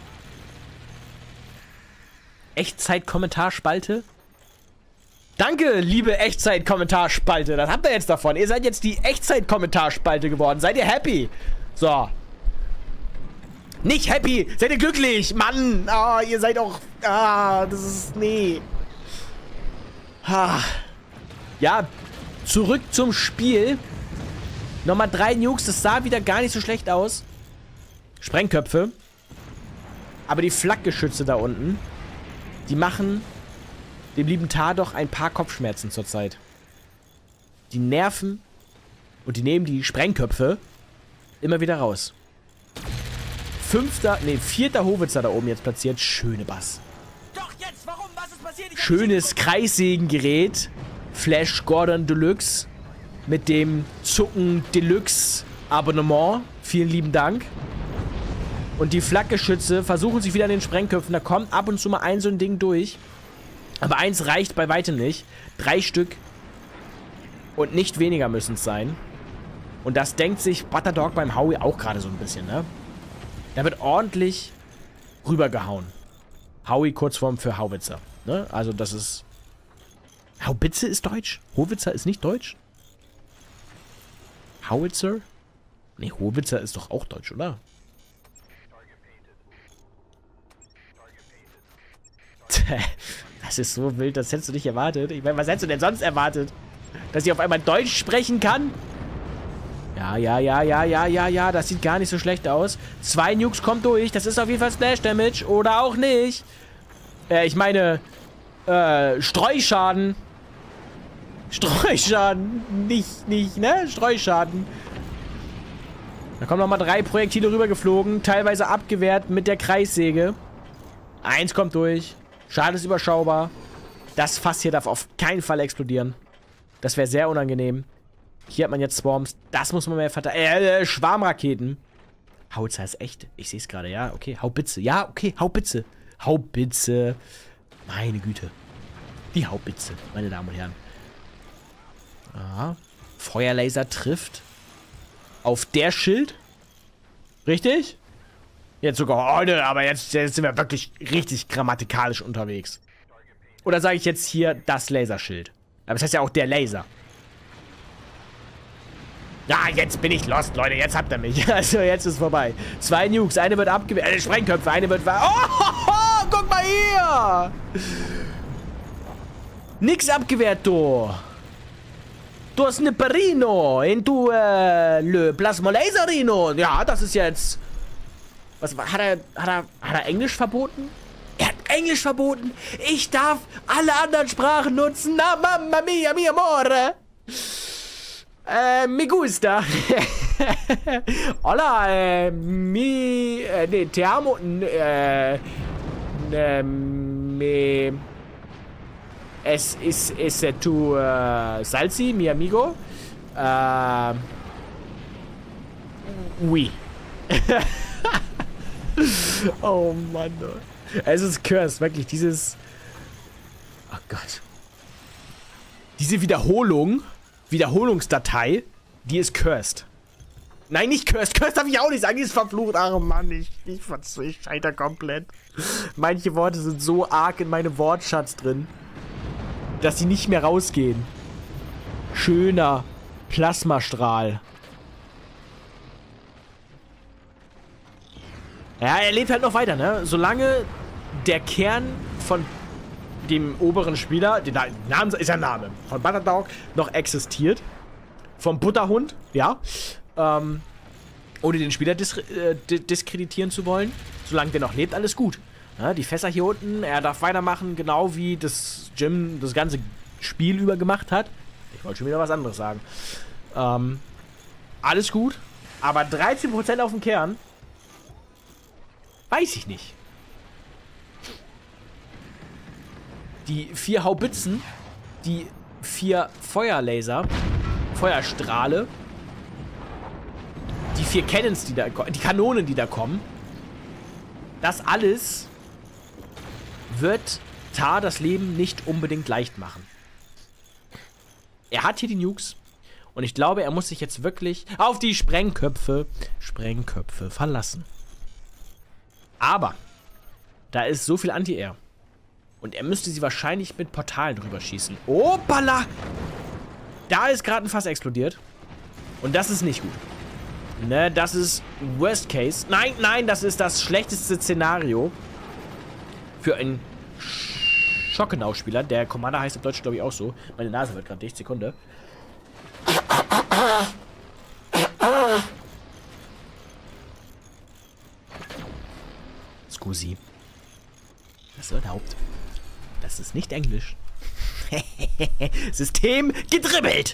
[SPEAKER 1] Echtzeit-Kommentarspalte? Danke, liebe Echtzeit-Kommentarspalte. Das habt ihr jetzt davon. Ihr seid jetzt die Echtzeit-Kommentarspalte geworden. Seid ihr happy? So. Nicht happy. Seid ihr glücklich? Mann. Ah, ihr seid auch... Ah, das ist... Nee. Ah. Ja, zurück zum Spiel. Nochmal drei Nukes. Das sah wieder gar nicht so schlecht aus. Sprengköpfe. Aber die Flakgeschütze da unten, die machen dem lieben Tar doch ein paar Kopfschmerzen zurzeit. Die nerven und die nehmen die Sprengköpfe immer wieder raus. Fünfter, nee, vierter Howitzer da oben jetzt platziert. Schöne Bass.
[SPEAKER 2] Doch jetzt, warum? Was ist passiert?
[SPEAKER 1] Schönes Kreissägengerät. Flash Gordon Deluxe. Mit dem Zucken Deluxe Abonnement. Vielen lieben Dank. Und die Flakgeschütze versuchen sich wieder an den Sprengköpfen. Da kommt ab und zu mal ein so ein Ding durch. Aber eins reicht bei weitem nicht. Drei Stück. Und nicht weniger müssen es sein. Und das denkt sich Butterdog beim Howie auch gerade so ein bisschen, ne? Da wird ordentlich rübergehauen. Howie Kurzform für Haubitzer, ne? Also das ist... Haubitze ist deutsch? Howitzer ist nicht deutsch? Howitzer? Ne, Howitzer ist doch auch deutsch, oder? Das ist so wild, das hättest du nicht erwartet. Ich meine, was hättest du denn sonst erwartet? Dass ich auf einmal Deutsch sprechen kann? Ja, ja, ja, ja, ja, ja, ja, das sieht gar nicht so schlecht aus. Zwei Nukes kommt durch, das ist auf jeden Fall Splash Damage oder auch nicht. Äh, ich meine, äh, Streuschaden. Streuschaden, nicht, nicht, ne? Streuschaden. Da kommen nochmal drei Projektile rübergeflogen, teilweise abgewehrt mit der Kreissäge. Eins kommt durch. Schaden ist überschaubar. Das Fass hier darf auf keinen Fall explodieren. Das wäre sehr unangenehm. Hier hat man jetzt Swarms. Das muss man mehr verteidigen. Äh, äh, Schwarmraketen. Haubitze ist echt. Ich sehe es gerade, ja. Okay, Haubitze. Ja, okay, Haubitze. Haubitze. Meine Güte. Die Haubitze, meine Damen und Herren. Aha. Feuerlaser trifft. Auf der Schild. Richtig? Jetzt sogar heute, aber jetzt, jetzt sind wir wirklich richtig grammatikalisch unterwegs. Oder sage ich jetzt hier das Laserschild? Aber das heißt ja auch der Laser. Ja, jetzt bin ich lost, Leute. Jetzt habt ihr mich. Also, jetzt ist vorbei. Zwei Nukes. Eine wird abgewehrt. Äh, Sprengköpfe. Eine wird... Oh, ho, ho, guck mal hier. Nix abgewehrt, du. Du hast eine Perino. Und du, äh, le Plasmolaserino. Ja, das ist jetzt... Was hat er, hat er, hat er Englisch verboten? Er hat Englisch verboten. Ich darf alle anderen Sprachen nutzen. Na, mamma mia, mi amore. Äh, mi gusta. Hola, äh, mi, äh, ne, te amo, äh, äh, me, es ist, es ist tu, äh, salsi, mi amigo. Äh, oui. Oh Mann. Es ist cursed, wirklich. Dieses... Oh Gott. Diese Wiederholung, Wiederholungsdatei, die ist cursed. Nein, nicht cursed. Cursed darf ich auch nicht sagen. Die ist verflucht. Ach Mann, ich, ich, ich scheiter komplett. Manche Worte sind so arg in meinem Wortschatz drin, dass sie nicht mehr rausgehen. Schöner Plasmastrahl. Ja, er lebt halt noch weiter, ne? Solange der Kern von dem oberen Spieler, der Name ist ja Name, von Butterdog noch existiert. Vom Butterhund, ja. Ähm, ohne den Spieler dis äh, diskreditieren zu wollen. Solange der noch lebt, alles gut. Ja, die Fässer hier unten, er darf weitermachen, genau wie das Jim das ganze Spiel über gemacht hat. Ich wollte schon wieder was anderes sagen. Ähm, alles gut, aber dreizehn Prozent auf dem Kern. Weiß ich nicht. Die vier Haubitzen, die vier Feuerlaser, Feuerstrahle, die vier Cannons, die da, die Kanonen, die da kommen, das alles wird Tar das Leben nicht unbedingt leicht machen. Er hat hier die Nukes und ich glaube, er muss sich jetzt wirklich auf die Sprengköpfe, Sprengköpfe verlassen. Aber da ist so viel Anti-Air. Und er müsste sie wahrscheinlich mit Portalen drüber schießen. Opala! Da ist gerade ein Fass explodiert. Und das ist nicht gut. Ne, das ist Worst Case. Nein, nein, das ist das schlechteste Szenario für einen Schockenau-Spieler. Der Commander heißt auf Deutsch, glaube ich, auch so. Meine Nase wird gerade dicht. Sekunde. Scusi. Das wird Haupt. Das ist nicht Englisch. System gedribbelt.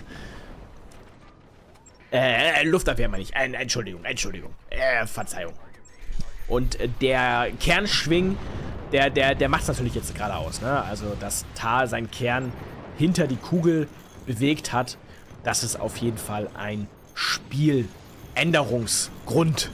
[SPEAKER 1] Äh, Luftabwehr meine ich. Äh, Entschuldigung, Entschuldigung. Äh, Verzeihung. Und äh, der Kernschwing, der, der, der macht es natürlich jetzt gerade aus, ne? Also, dass Tar seinen Kern hinter die Kugel bewegt hat, das ist auf jeden Fall ein Spieländerungsgrund.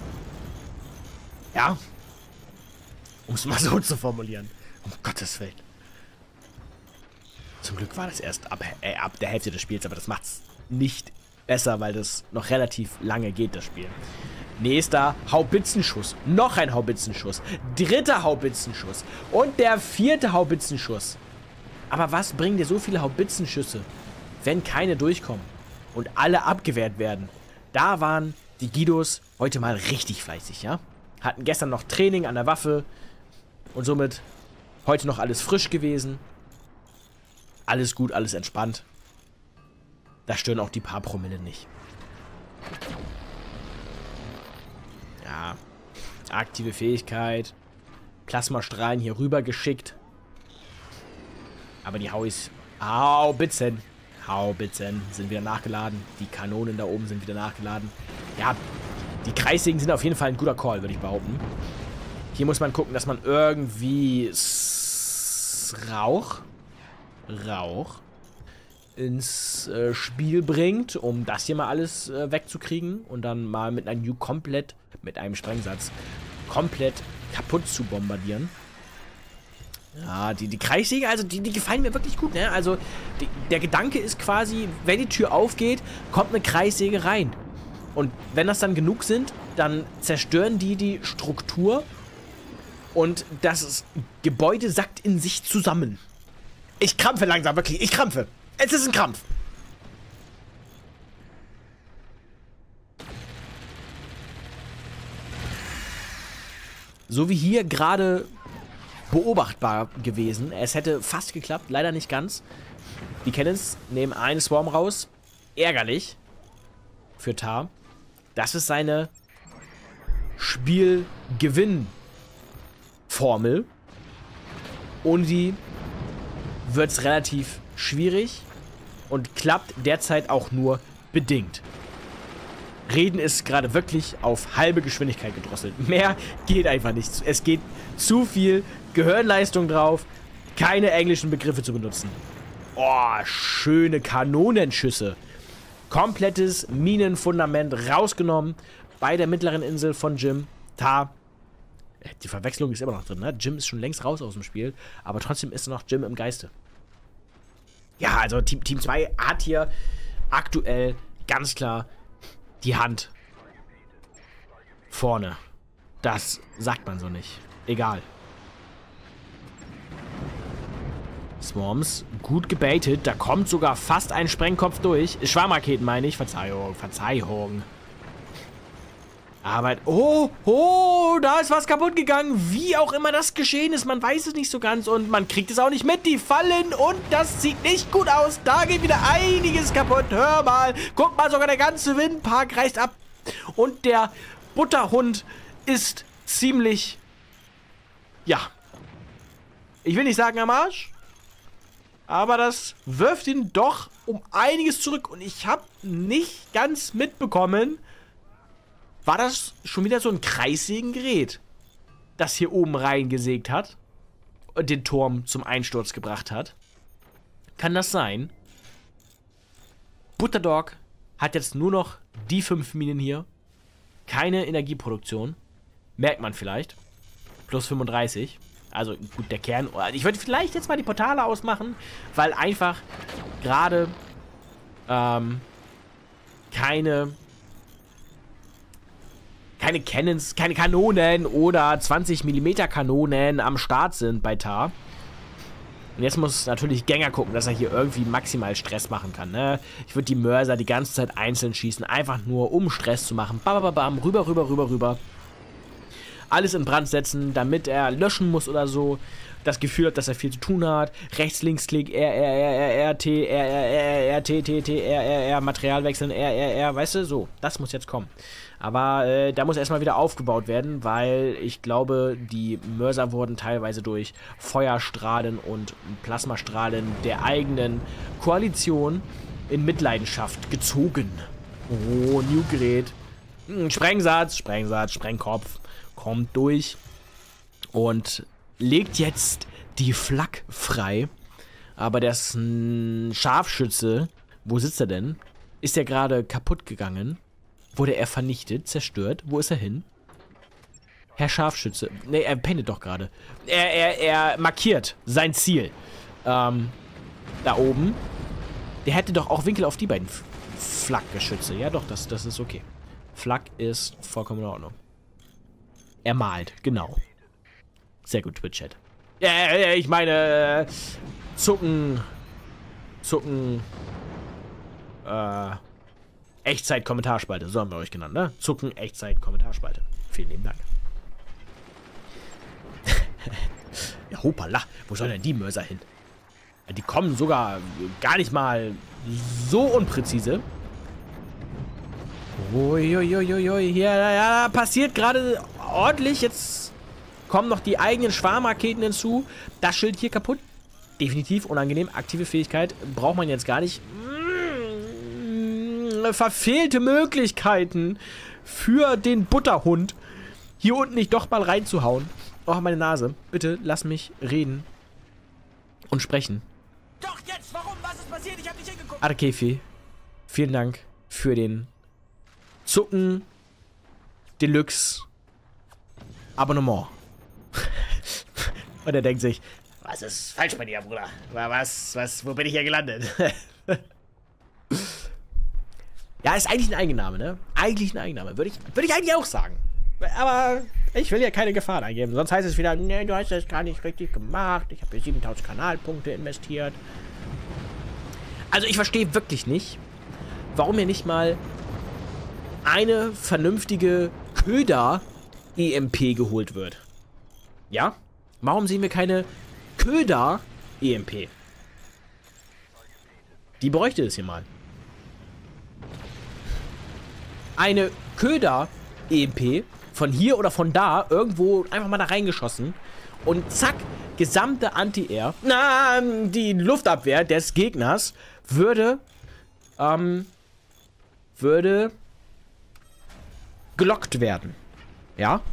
[SPEAKER 1] Ja? Um es mal so zu formulieren. Um Gottes Willen. Zum Glück war das erst ab, äh, ab der Hälfte des Spiels, aber das macht's nicht besser, weil das noch relativ lange geht, das Spiel. Nächster Haubitzenschuss. Noch ein Haubitzenschuss. Dritter Haubitzenschuss. Und der vierte Haubitzenschuss. Aber was bringen dir so viele Haubitzenschüsse, wenn keine durchkommen und alle abgewehrt werden? Da waren die Guidos heute mal richtig fleißig, ja? Hatten gestern noch Training an der Waffe und somit heute noch alles frisch gewesen. Alles gut, alles entspannt. Da stören auch die paar Promille nicht. Ja, aktive Fähigkeit. Plasmastrahlen hier rüber geschickt. Aber die Hauis... Haubitzen. Haubitzen sind wieder nachgeladen. Die Kanonen da oben sind wieder nachgeladen. Ja, die Kreissägen sind auf jeden Fall ein guter Call, würde ich behaupten. Hier muss man gucken, dass man irgendwie Rauch... Rauch... ins äh, Spiel bringt, um das hier mal alles äh, wegzukriegen und dann mal mit einem Nuke komplett, mit einem Sprengsatz, komplett kaputt zu bombardieren. Ja, die, die Kreissäge, also die, die gefallen mir wirklich gut, ne? Also die, der Gedanke ist quasi, wenn die Tür aufgeht, kommt eine Kreissäge rein. Und wenn das dann genug sind, dann zerstören die die Struktur und das Gebäude sackt in sich zusammen. Ich krampfe langsam, wirklich, ich krampfe. Es ist ein Krampf. So wie hier gerade beobachtbar gewesen. Es hätte fast geklappt, leider nicht ganz. Die Cannons nehmen einen Swarm raus. Ärgerlich für Tar. Das ist seine Spielgewinn-Formel. Ohne die wird es relativ schwierig und klappt derzeit auch nur bedingt. Reden ist gerade wirklich auf halbe Geschwindigkeit gedrosselt. Mehr geht einfach nicht. Es geht zu viel Gehirnleistung drauf, keine englischen Begriffe zu benutzen. Oh, schöne Kanonenschüsse. Komplettes Minenfundament rausgenommen bei der mittleren Insel von Jim. Tar. Die Verwechslung ist immer noch drin, ne? Jim ist schon längst raus aus dem Spiel, aber trotzdem ist noch Jim im Geiste. Ja, also Team, Team zwei hat hier aktuell ganz klar die Hand vorne. Das sagt man so nicht. Egal. Swarms, gut gebaitet. Da kommt sogar fast ein Sprengkopf durch. Schwarmraketen meine ich. Verzeihung, Verzeihung. Aber, oh, oh, da ist was kaputt gegangen. Wie auch immer das geschehen ist, man weiß es nicht so ganz und man kriegt es auch nicht mit. Die fallen und das sieht nicht gut aus. Da geht wieder einiges kaputt. Hör mal, guck mal, sogar der ganze Windpark reißt ab. Und der Butterhund ist ziemlich, ja, ich will nicht sagen am Arsch, aber das wirft ihn doch um einiges zurück. Und ich habe nicht ganz mitbekommen, war das schon wieder so ein Kreissägengerät, das hier oben reingesägt hat und den Turm zum Einsturz gebracht hat? Kann das sein? Butterdog hat jetzt nur noch die fünf Minen hier. Keine Energieproduktion. Merkt man vielleicht. Plus fünfunddreißig. Also gut, der Kern. Ich würde vielleicht jetzt mal die Portale ausmachen, weil einfach gerade ähm, keine... keine Cannons, keine Kanonen oder zwanzig Millimeter Kanonen am Start sind bei Tar. Und jetzt muss natürlich Gänger gucken, dass er hier irgendwie maximal Stress machen kann, ne? Ich würde die Mörser die ganze Zeit einzeln schießen, einfach nur um Stress zu machen. Bam, bam, bam, rüber, rüber, rüber, rüber. Alles in Brand setzen, damit er löschen muss oder so. Das Gefühl hat, dass er viel zu tun hat. Rechts, links, Klick, R, R, R, R, R, T, R, R, R, R, T, T, T, R, R, R, Material wechseln, R, R, R, weißt du, so. Das muss jetzt kommen. Aber äh, da muss erstmal wieder aufgebaut werden, weil ich glaube, die Mörser wurden teilweise durch Feuerstrahlen und Plasmastrahlen der eigenen Koalition in Mitleidenschaft gezogen. Oh, Nuke-Gerät. Sprengsatz, Sprengsatz, Sprengkopf. Kommt durch und legt jetzt die Flak frei. Aber der ist ein Scharfschütze. Wo sitzt er denn? Ist er gerade kaputt gegangen? Wurde er vernichtet, zerstört? Wo ist er hin? Herr Scharfschütze. Ne, er pennt doch gerade. Er, er, er markiert sein Ziel. Ähm, da oben. Der hätte doch auch Winkel auf die beiden Flak-Geschütze. Ja doch, das, das ist okay. Flak ist vollkommen in Ordnung. Er malt, genau. Sehr gut, Twitch-Chat. Ja, äh, ich meine, äh, Zucken, Zucken, äh, Echtzeit-Kommentarspalte, so haben wir euch genannt, ne? Zucken, Echtzeit-Kommentarspalte. Vielen lieben Dank. Ja, hoppala, wo soll denn die Mörser hin? Die kommen sogar gar nicht mal so unpräzise. Uiuiuiui, hier ja, passiert gerade ordentlich. Jetzt kommen noch die eigenen Schwarmraketen hinzu. Das Schild hier kaputt. Definitiv unangenehm. Aktive Fähigkeit braucht man jetzt gar nicht. Mmh, verfehlte Möglichkeiten für den Butterhund, hier unten nicht doch mal reinzuhauen. Oh, meine Nase. Bitte lass mich reden und sprechen.
[SPEAKER 2] Doch jetzt, warum? Was ist passiert? Ich hab nicht hingeguckt.
[SPEAKER 1] Arkefi, vielen Dank für den Zucken Deluxe Abonnement. Und er denkt sich, was ist falsch bei dir, Bruder? Was, was, wo bin ich hier gelandet? Ja, ist eigentlich ein Eigenname, ne? Eigentlich ein Eigenname, würde ich, würde ich eigentlich auch sagen. Aber ich will ja keine Gefahr eingeben. Sonst heißt es wieder, nee, du hast das gar nicht richtig gemacht. Ich habe hier siebentausend Kanalpunkte investiert. Also ich verstehe wirklich nicht, warum mir nicht mal eine vernünftige Köder-E M P geholt wird. Ja? Warum sehen wir keine Köder-E M P? Die bräuchte es hier mal. Eine Köder-E M P von hier oder von da irgendwo einfach mal da reingeschossen und zack, gesamte Anti-Air, na, die Luftabwehr des Gegners würde, ähm, würde gelockt werden. Ja?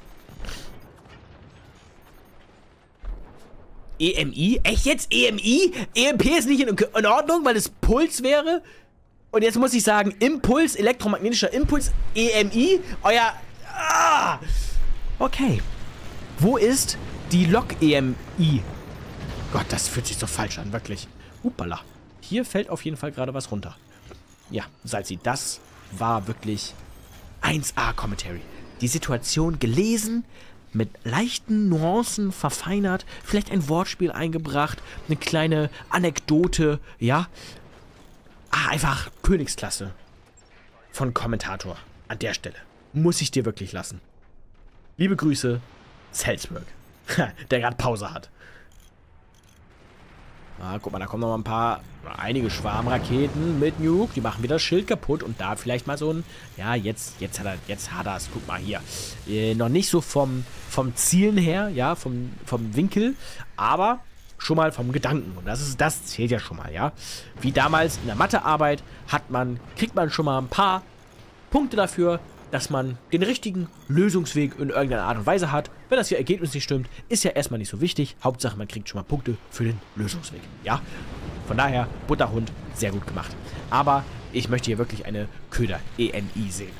[SPEAKER 1] E M I? Echt jetzt? E M I? E M P ist nicht in, in Ordnung, weil es Puls wäre? Und jetzt muss ich sagen, Impuls, elektromagnetischer Impuls, E M I, euer... Ah! Okay. Wo ist die Lok-E M I? Gott, das fühlt sich so falsch an, wirklich. Upala. Hier fällt auf jeden Fall gerade was runter. Ja, Salzi, das war wirklich eins A Commentary. Die Situation gelesen, mit leichten Nuancen verfeinert, vielleicht ein Wortspiel eingebracht, eine kleine Anekdote, ja. Ah, einfach Königsklasse von Kommentator an der Stelle. Muss ich dir wirklich lassen. Liebe Grüße, Salzburg, der gerade Pause hat. Ah, guck mal, da kommen noch mal ein paar, einige Schwarmraketen mit Nuke. Die machen wieder das Schild kaputt und da vielleicht mal so ein, ja, jetzt, jetzt hat er, jetzt hat er es, guck mal hier. Äh, noch nicht so vom, vom Zielen her, ja, vom, vom Winkel, aber schon mal vom Gedanken. Und das ist, das zählt ja schon mal, ja. Wie damals in der Mathearbeit hat man, kriegt man schon mal ein paar Punkte dafür, dass man den richtigen Lösungsweg in irgendeiner Art und Weise hat. Wenn das hier Ergebnis nicht stimmt, ist ja erstmal nicht so wichtig. Hauptsache, man kriegt schon mal Punkte für den Lösungsweg. Ja, von daher, Butterhund, sehr gut gemacht. Aber ich möchte hier wirklich eine Köder-E M I sehen.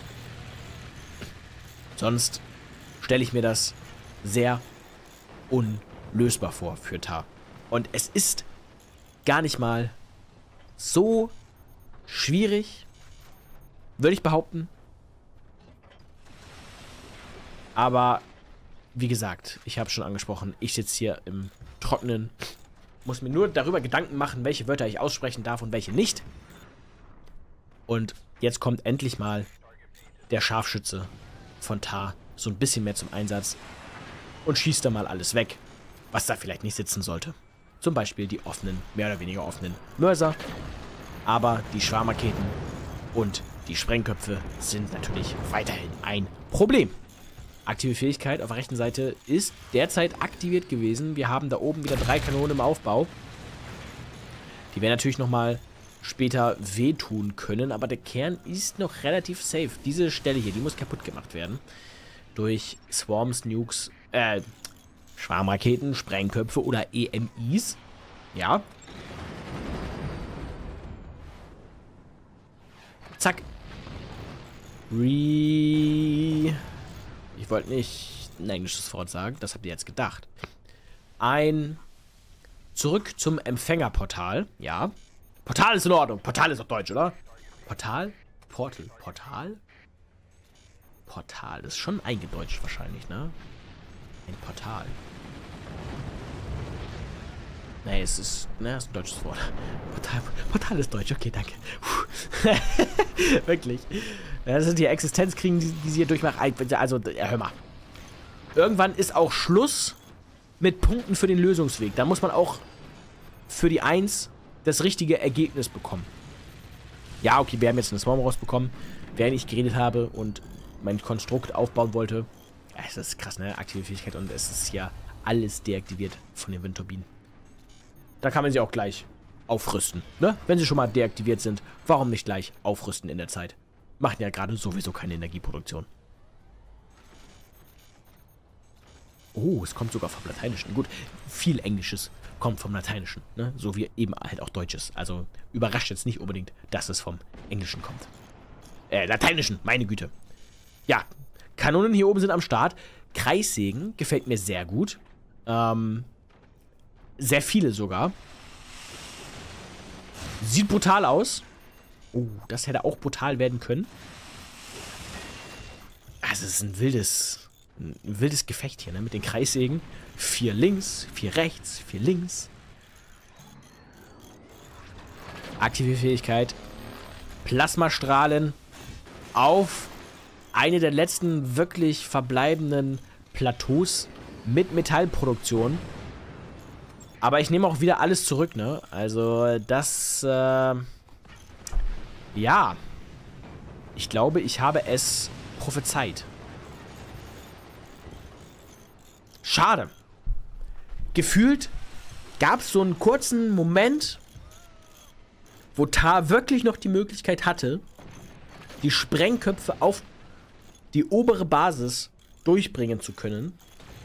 [SPEAKER 1] Sonst stelle ich mir das sehr unlösbar vor für Tar. Und es ist gar nicht mal so schwierig, würde ich behaupten. Aber, wie gesagt, ich habe schon angesprochen, ich sitze hier im Trockenen, muss mir nur darüber Gedanken machen, welche Wörter ich aussprechen darf und welche nicht. Und jetzt kommt endlich mal der Scharfschütze von Tar so ein bisschen mehr zum Einsatz und schießt da mal alles weg, was da vielleicht nicht sitzen sollte. Zum Beispiel die offenen, mehr oder weniger offenen Mörser, aber die Schwarmraketen und die Sprengköpfe sind natürlich weiterhin ein Problem. Aktive Fähigkeit auf der rechten Seite ist derzeit aktiviert gewesen. Wir haben da oben wieder drei Kanonen im Aufbau. Die werden natürlich nochmal später wehtun können, aber der Kern ist noch relativ safe. Diese Stelle hier, die muss kaputt gemacht werden. Durch Swarms, Nukes, äh, Schwarmraketen, Sprengköpfe oder E M Is. Ja. Zack. Re... Ich wollte nicht ein englisches Wort sagen, das habt ihr jetzt gedacht. Ein Zurück zum Empfängerportal. Ja. Portal ist in Ordnung. Portal ist auf Deutsch, oder? Portal? Portal. Portal? Portal. Das ist schon eingedeutscht wahrscheinlich, ne? Ein Portal. Nee, es ist, ne, es ist ein deutsches Wort. Portal, Portal ist deutsch, okay, danke. Wirklich. Ja, das sind die Existenzkriegen, die, die sie hier durchmachen. Also, ja, hör mal. Irgendwann ist auch Schluss mit Punkten für den Lösungsweg. Da muss man auch für die eins das richtige Ergebnis bekommen. Ja, okay, wir haben jetzt eine Swarm rausbekommen, während ich geredet habe und mein Konstrukt aufbauen wollte. Ja, das ist krass, ne? Aktive Fähigkeit und es ist ja alles deaktiviert von den Windturbinen. Da kann man sie auch gleich aufrüsten, ne? Wenn sie schon mal deaktiviert sind, warum nicht gleich aufrüsten in der Zeit? Machen ja gerade sowieso keine Energieproduktion. Oh, es kommt sogar vom Lateinischen. Gut, viel Englisches kommt vom Lateinischen, ne? So wie eben halt auch Deutsches. Also überrascht jetzt nicht unbedingt, dass es vom Englischen kommt. Äh, Lateinischen, meine Güte. Ja, Kanonen hier oben sind am Start. Kreissägen gefällt mir sehr gut. Ähm... Sehr viele sogar. Sieht brutal aus. Oh, das hätte auch brutal werden können. Also es ist ein wildes, ein wildes Gefecht hier, ne? Mit den Kreissägen. Vier links, vier rechts, vier links. Aktive Fähigkeit. Plasmastrahlen auf eine der letzten wirklich verbleibenden Plateaus mit Metallproduktion. Aber ich nehme auch wieder alles zurück, ne? Also das, äh, ja. Ich glaube, ich habe es prophezeit. Schade. Gefühlt gab es so einen kurzen Moment, wo Tar wirklich noch die Möglichkeit hatte, die Sprengköpfe auf die obere Basis durchbringen zu können.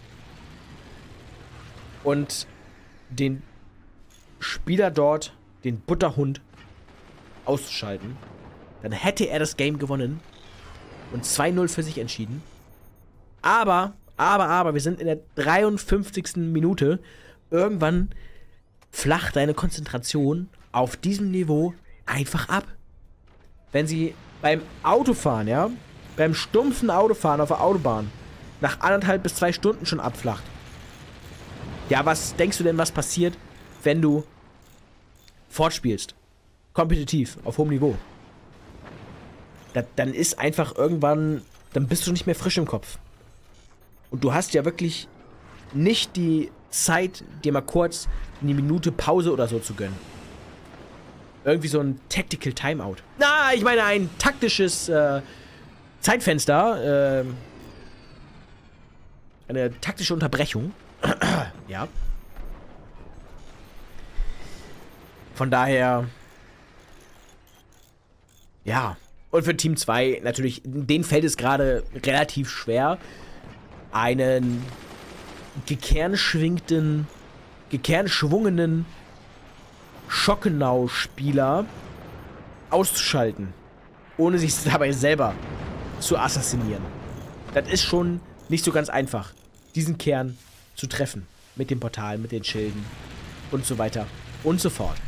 [SPEAKER 1] Und den Spieler dort, den Butterhund, auszuschalten. Dann hätte er das Game gewonnen und zwei null für sich entschieden. Aber, aber, aber, wir sind in der dreiundfünfzigsten Minute. Irgendwann flacht deine Konzentration auf diesem Niveau einfach ab. Wenn sie beim Autofahren, ja, beim stumpfen Autofahren auf der Autobahn nach anderthalb bis zwei Stunden schon abflacht. Ja, was denkst du denn, was passiert, wenn du fortspielst? Kompetitiv, auf hohem Niveau. Da, dann ist einfach irgendwann, dann bist du nicht mehr frisch im Kopf. Und du hast ja wirklich nicht die Zeit, dir mal kurz eine Minute Pause oder so zu gönnen. Irgendwie so ein Tactical Timeout. Na, ich meine ein taktisches äh, Zeitfenster. Äh, eine taktische Unterbrechung. Ja. Von daher. Ja. Und für Team zwei natürlich, denen fällt es gerade relativ schwer, einen gekernschwingten, gekernschwungenen Schockenau-Spieler auszuschalten, ohne sich dabei selber zu assassinieren. Das ist schon nicht so ganz einfach, diesen Kern zu treffen. Mit dem Portal, mit den Schilden und so weiter und so fort.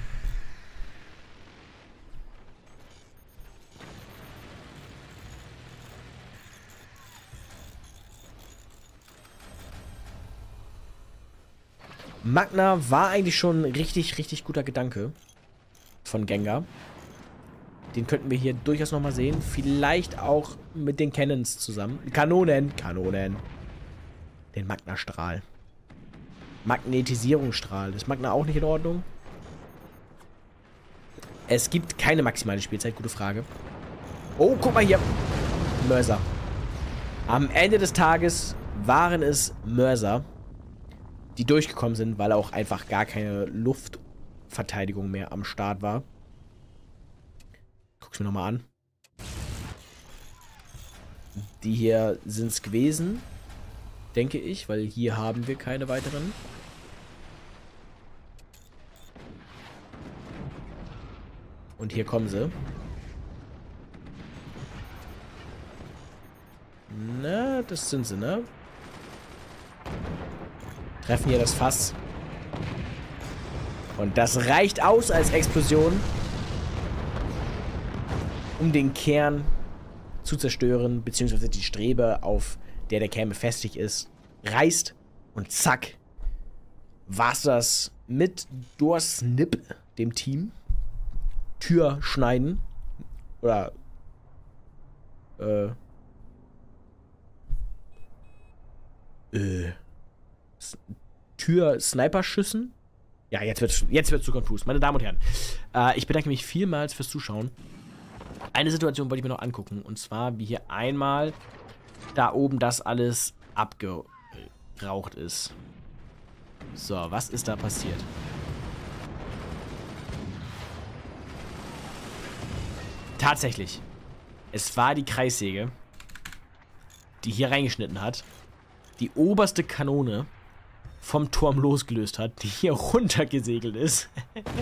[SPEAKER 1] Magna war eigentlich schon ein richtig, richtig guter Gedanke von Gengar. Den könnten wir hier durchaus nochmal sehen. Vielleicht auch mit den Cannons zusammen. Kanonen. Kanonen. Den Magna-Strahl. Magnetisierungsstrahl. Ist Magna auch nicht in Ordnung? Es gibt keine maximale Spielzeit. Gute Frage. Oh, guck mal hier. Mörser. Am Ende des Tages waren es Mörser, die durchgekommen sind, weil auch einfach gar keine Luftverteidigung mehr am Start war. Guck's mir nochmal an. Die hier sind es gewesen, denke ich, weil hier haben wir keine weiteren. Und hier kommen sie. Na, das sind sie, ne? Treffen hier das Fass. Und das reicht aus als Explosion. um den Kern zu zerstören, beziehungsweise die Strebe, auf der der Kern befestigt ist, reißt und zack, war's das mit Dorsnip, dem Team. Tür schneiden. Oder äh äh Tür-Sniper-Schüssen. Ja, jetzt wird jetzt wird's zu confused. Meine Damen und Herren, äh, ich bedanke mich vielmals fürs Zuschauen. Eine Situation wollte ich mir noch angucken. Und zwar, wie hier einmal da oben das alles abgeraucht ist. So, was ist da passiert? Tatsächlich. Es war die Kreissäge, die hier reingeschnitten hat, die oberste Kanone vom Turm losgelöst hat, die hier runtergesegelt ist.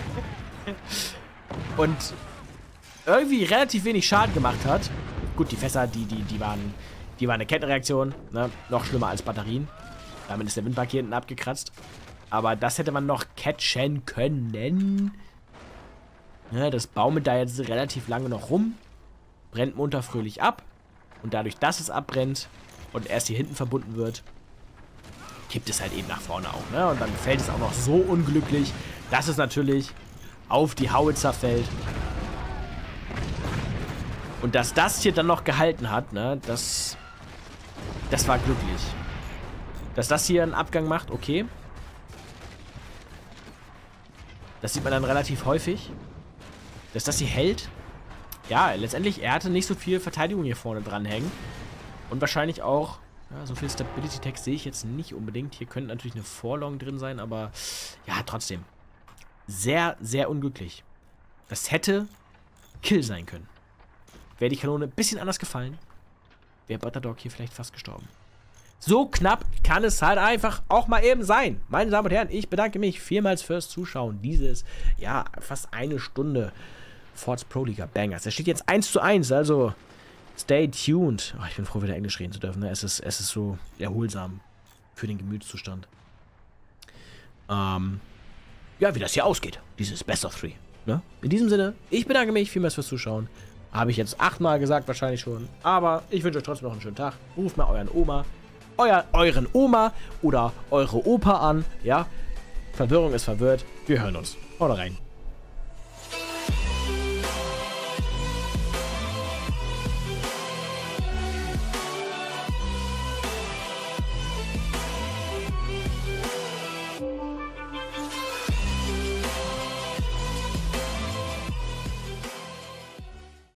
[SPEAKER 1] Und irgendwie relativ wenig Schaden gemacht hat. Gut, die Fässer, die, die, die waren, die waren eine Kettenreaktion, ne? Noch schlimmer als Batterien. Damit ist der Windpark hier hinten abgekratzt. Aber das hätte man noch catchen können. Ja, das baumelt da jetzt relativ lange noch rum. Brennt munter fröhlich ab. Und dadurch, dass es abbrennt und erst hier hinten verbunden wird, kippt es halt eben nach vorne auch. Ne? Und dann fällt es auch noch so unglücklich, dass es natürlich auf die Howitzer fällt. Und dass das hier dann noch gehalten hat, ne, das, das war glücklich. Dass das hier einen Abgang macht, okay. Das sieht man dann relativ häufig. Dass das hier hält. Ja, letztendlich, er hatte nicht so viel Verteidigung hier vorne dranhängen. Und wahrscheinlich auch, ja, so viel Stability-Text sehe ich jetzt nicht unbedingt. Hier könnte natürlich eine Forlong drin sein, aber ja, trotzdem. Sehr, sehr unglücklich. Das hätte Kill sein können. Wäre die Kanone ein bisschen anders gefallen, wäre Butterdog hier vielleicht fast gestorben. So knapp kann es halt einfach auch mal eben sein. Meine Damen und Herren, ich bedanke mich vielmals fürs Zuschauen dieses, ja, fast eine Stunde Forts Pro Liga Bangers. Es steht jetzt eins zu eins, also stay tuned. Oh, ich bin froh, wieder Englisch reden zu dürfen. Ne? Es ist, es ist so erholsam für den Gemütszustand. Ähm, ja, wie das hier ausgeht, dieses Best of Three. Ne? In diesem Sinne, ich bedanke mich vielmals fürs Zuschauen. Habe ich jetzt achtmal gesagt, wahrscheinlich schon. Aber ich wünsche euch trotzdem noch einen schönen Tag. Ruft mal euren Oma, euer, euren Oma oder eure Opa an. Ja, Verwirrung ist verwirrt. Wir hören uns. Haut rein.